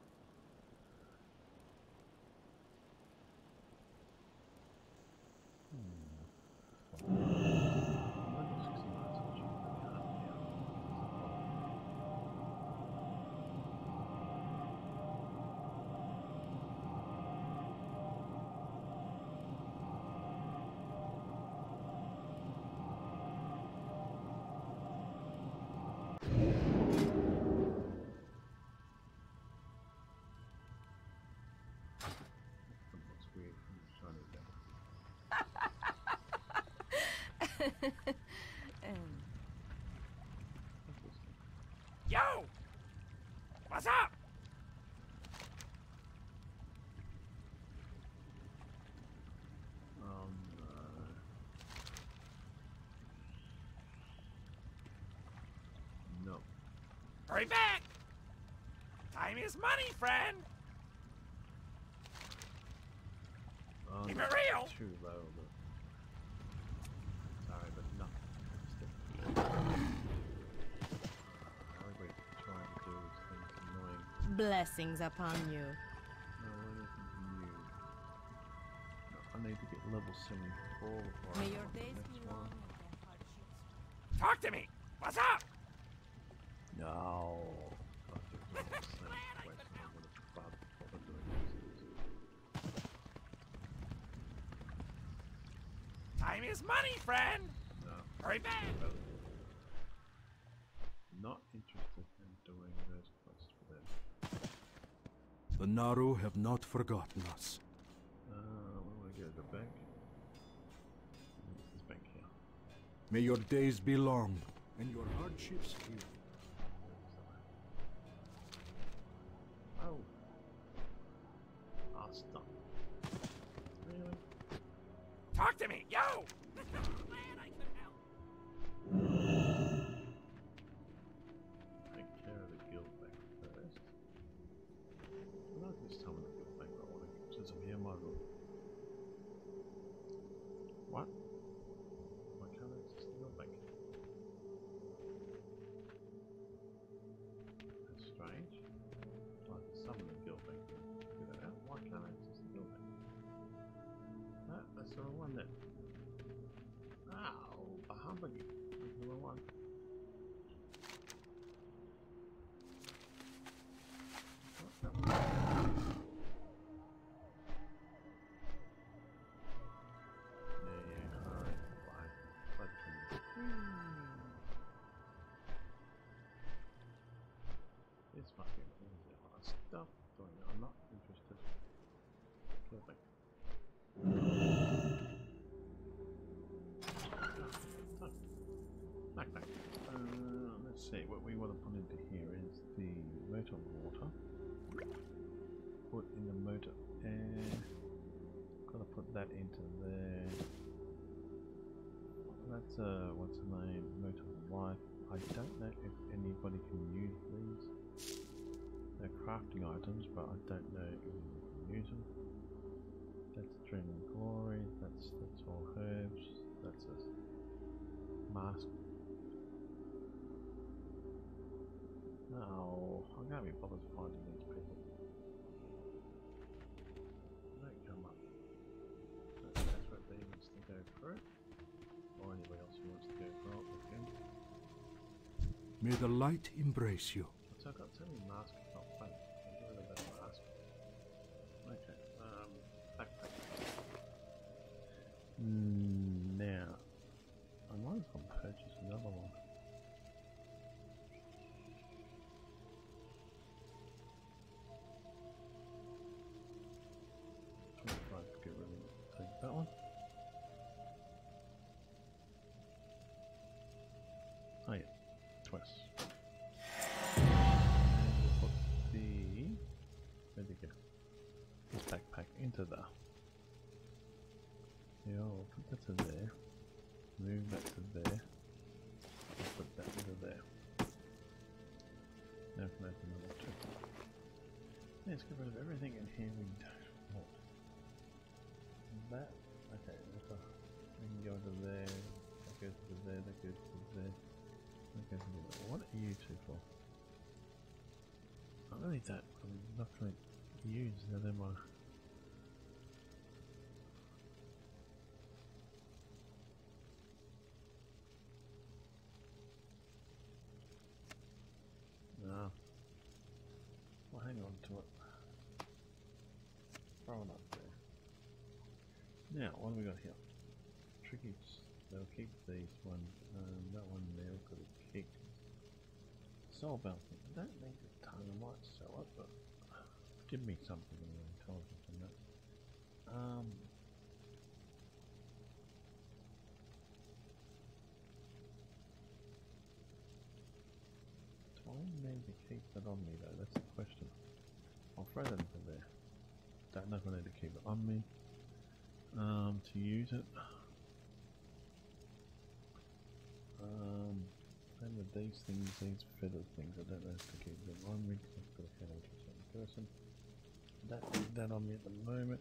um. Yo! What's up? Um, uh, no. Hurry back! Time is money, friend! Um, Keep it real! Too low, but sorry, but no. All we're trying to do is things annoying. Blessings upon you. No, anything new. No, I need to get level seventy-four before May I your start the days next be one. long and hardships. Talk to me! What's up? No. God, there's all the same question. I would have bothered before doing this. Time is money, friend! No. Hurry back! Well, not interested in doing those quests for them. The Naru have not forgotten us. Uh, where do I go? The bank? This bank here. May your days be long, and your hardships few. Oh. Ah, stop. Really? Talk to me! Yo! Glad I could help! Take care of the guild bank first. Not this time of the guild bank, but I want to, since I'm here, might as well. What? Why can't I access the guild bank? That's strange. Like the summon the guild bank. Figure that out. Why can't I access the guild bank? Ah, that's the wrong one then. Ow! A humbug. That's the wrong one. What that one? Yeah, yeah, alright. Bye. Bye to me. This fucking thing is a lot of stuff doing it. I'm not interested. Go back. Back, back. Uh, let's see, what we want to put into here is the motor water. Put in the motor air. Gotta put that into there. That's uh, what's the name? Motor life. I don't know if anybody can use these. They're crafting items, but I don't know if you can use them. That's Dreaming Glory. That's that's all herbs. That's a mask. No, I can't be bothered finding these people. They don't come up. That's what they wants to go for it. Or anybody else who wants to go for it, they can. May the light embrace you. So I've got so many masks, not fun. I've got a better mask. Okay, um, backpack. Mm, now, I might as well purchase another one. twenty-five, get rid of it. Take that one. Oh yeah, twice. Put the, where'd it go? This backpack into there. Yeah, I'll put that to there. Move that to there. And put that into there. Now I can open them up too. Let's get rid of everything in here we don't want. That, okay, what the, we can go to there, that goes to there, that goes to there, that goes to there. What are you two for? Not really that, I'm not going to use that, am I? No. Well, hang on to it. Throw it up there. Now, what have we got here? Tricky, they'll keep these one, um, that one there, we've got a kick. Soul balancing. I don't need a ton, I might sell it, but give me something in the intelligence on that. Um, do I need to keep that on me though? That's the question. I'll throw that into there. Don't know if I need to keep it on me. Um, to use it. Um, and with these things, these feather things, I don't know if to keep them on me because I've got a headache or certain person. Don't need that on me at the moment.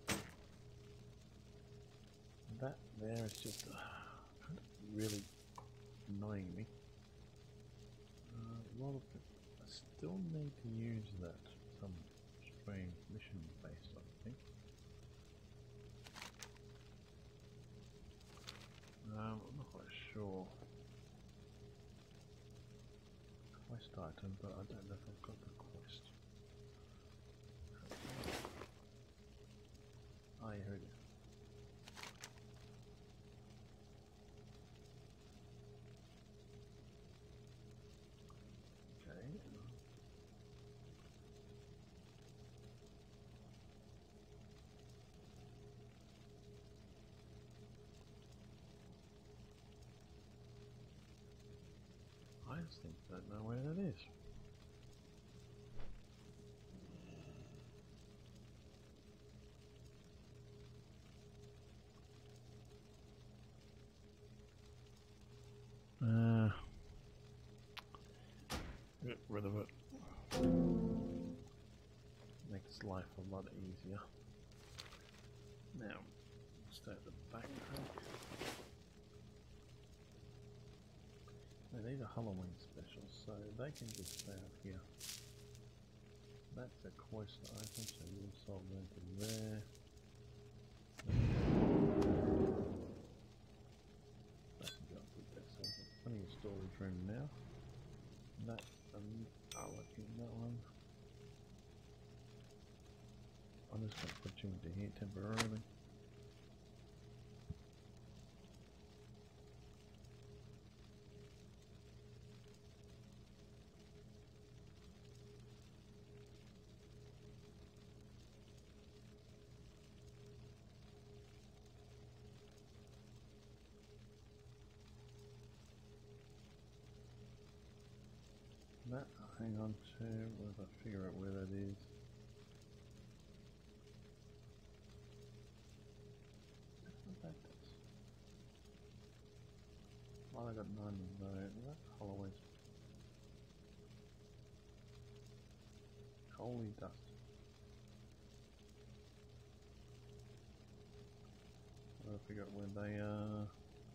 That there is just uh, kind of really annoying me. Uh, a lot of it, I still need to use that some strange mission based, I think. Um, I'm not quite sure. Quest item, but I don't know if I've got the quest. Oh, yeah, here it is. Okay. I just think I don't know where that is. Uh, get rid of it. Makes life a lot easier. Now, stay at the backpack. Now, these are Halloween specials, so they can just stay up here. That's a quest item, so you'll solve that to there. That can go up with that, so I've got plenty of storage room now. That, um, I'll look in that one. I'm just going to put you into here temporarily. That I'll hang on to, if I figure out where that is. What that does. Well, I got nine of those. That's Holloway. Holy dust. I'll figure out where they are.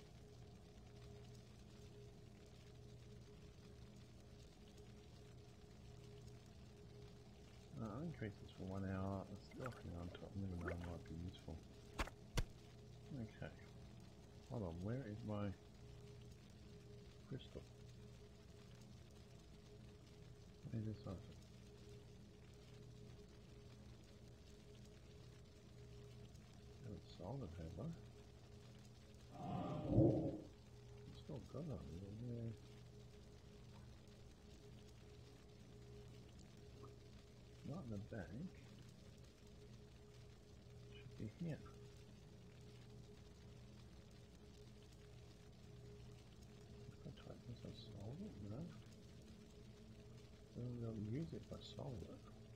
Uh, I'll increase this for one hour. Let's still hang on to it. I never know, it might be useful. Okay. Hold on, where is my crystal? sold it, have I? Still got it, yeah. Not in the bank. Should be here. If I try this, I sold it? No. I don't really use it if I sold it.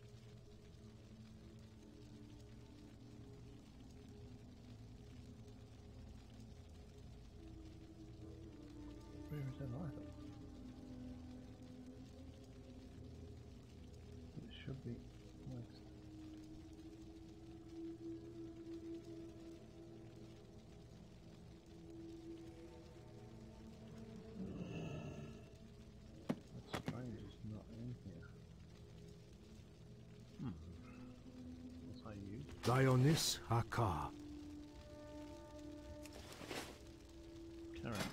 Where is that item? It should be next. That's strange, it's not in here. Hmm. What's I use? Dionys Hakar. Character.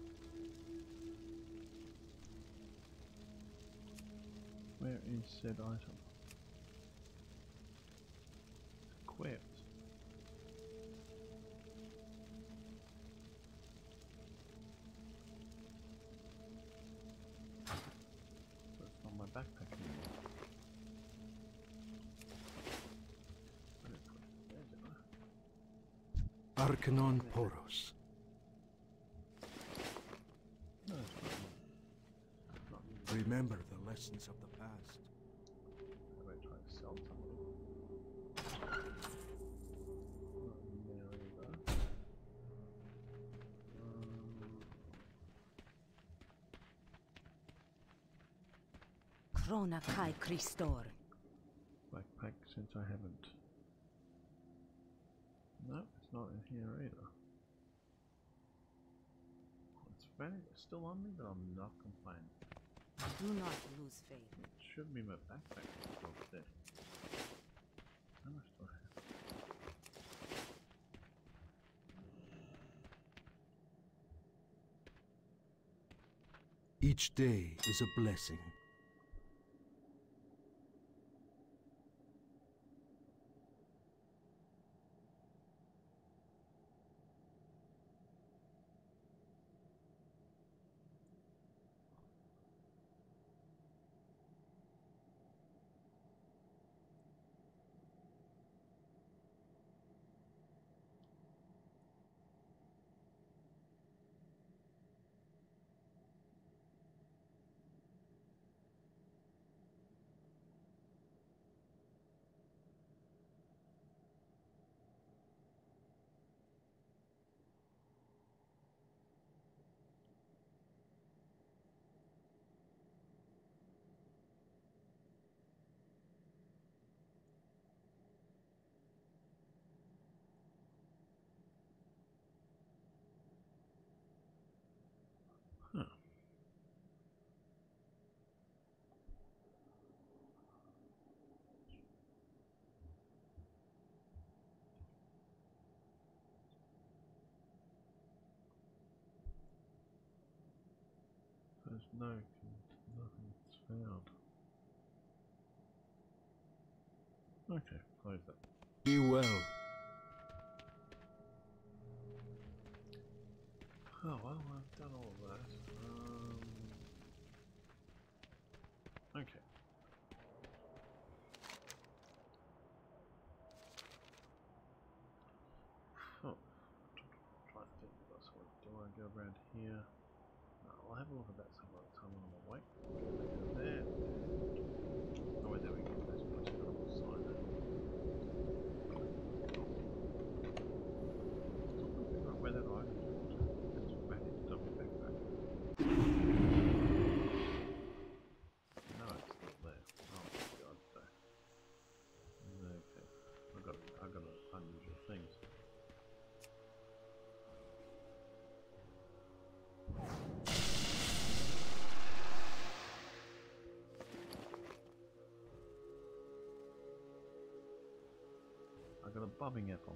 Where is said item? Equipped. So it's not my backpack anymore. I didn't put it there, did I? Arcanon Poros. No, it's not. It's not really. Remember the lessons of the past. How about try to sell some of them? Not in there either. Um, Krona Kai Christor. backpack since I haven't. No, it's not in here either. It's very, it's still on me, but I'm not complaining. Do not lose faith. It should be my backpack that's over there. How much do I have? Each day is a blessing. Huh. There's no, nothing's found. Okay, close that. Be well. Oh well, I've done all of that. Um, okay. Oh, try to think what else. Do I go around here? No, I'll have a look at that some other time on the way. There. Oh wait, there we go. There's a place on the side there. Still can't figure out where that item is. It's back in the double backpack. No, it's still there. Oh my god. So. Okay. I got I got unusual things. I got a bobbing apple.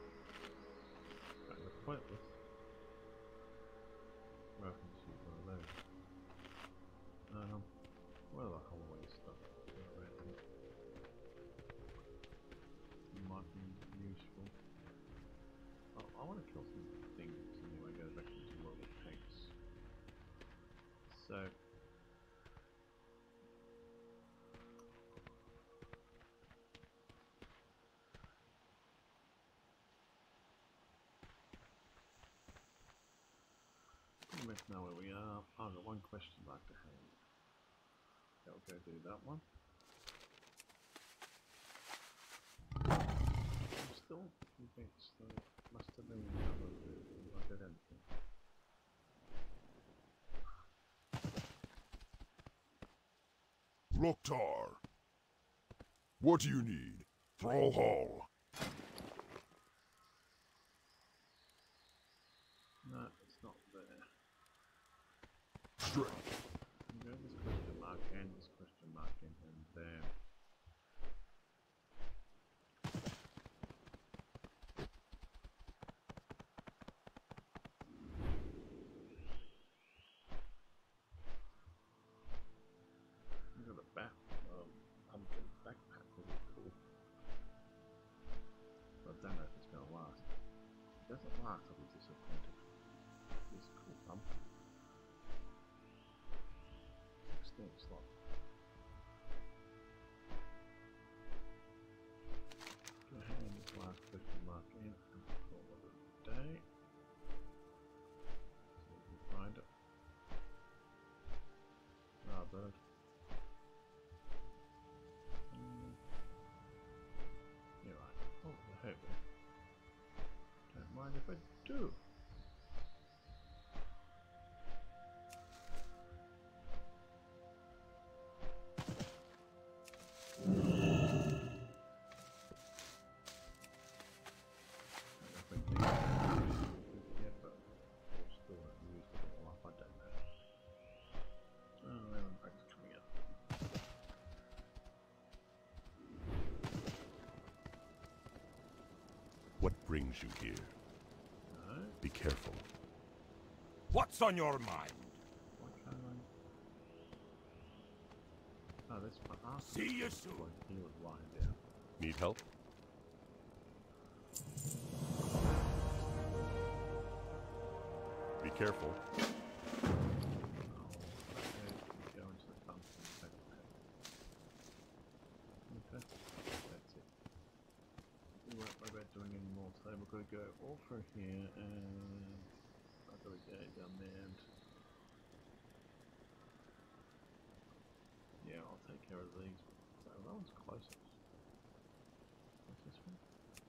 Kind of pointless. Well, I can see one of those. So let's know where we are. Oh, I've got one question mark to hand. I'll go do that one. I'm still convinced that it must have been another route if I did anything. Loktar. What do you need? Thrall Hall. No, it's not there. Strength. You go this question mark and this question mark in and there. You got a back um, pumpkin backpack will be cool. But I don't know if it's gonna last. If it doesn't last, I'll be disappointed. This cool pumpkin. sixteen slot. Go ahead and this last question mark in and call it a day. See if we can find it. Ah, bird. Mm. You're right. Oh, I hope it. Don't mind if I do. What brings you here? No, Be careful. What's on your mind? why can't I? Oh, that's my ass. See you soon. He was lying down. Need help? Be careful. Oh, okay, go into the pumpkin backpack. Okay, that's it. We won't worry about doing any more today. We're going to go all through here and I've got to go down there and yeah, I'll take care of these. So that one's closest. What's this one?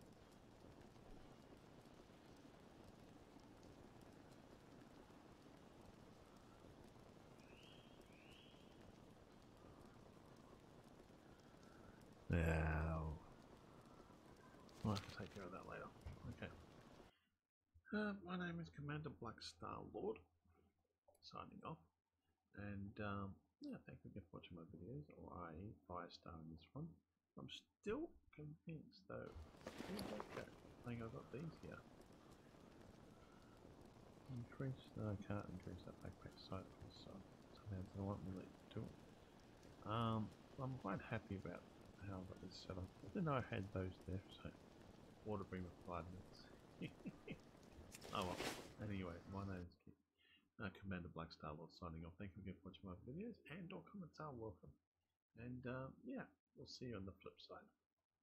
Yeah. I'll have to take care of that later. Okay. Uh, my name is Commander Black Star Lord. Signing off. And um, yeah, thank you for watching my videos, or I E five star in this one. I'm still convinced though. Where'd that go? I think I've got these here. Increase. No, I can't increase that backpack size. So somehow it doesn't want me to do it. Um, I'm quite happy about how I got this set up. I didn't know I had those there, so water being requirements. Oh well. Anyway, my name is Keith. Uh, Commander Black Star Lord signing off. Thank you again for watching my videos, and all comments are welcome. And um, yeah, we'll see you on the flip side.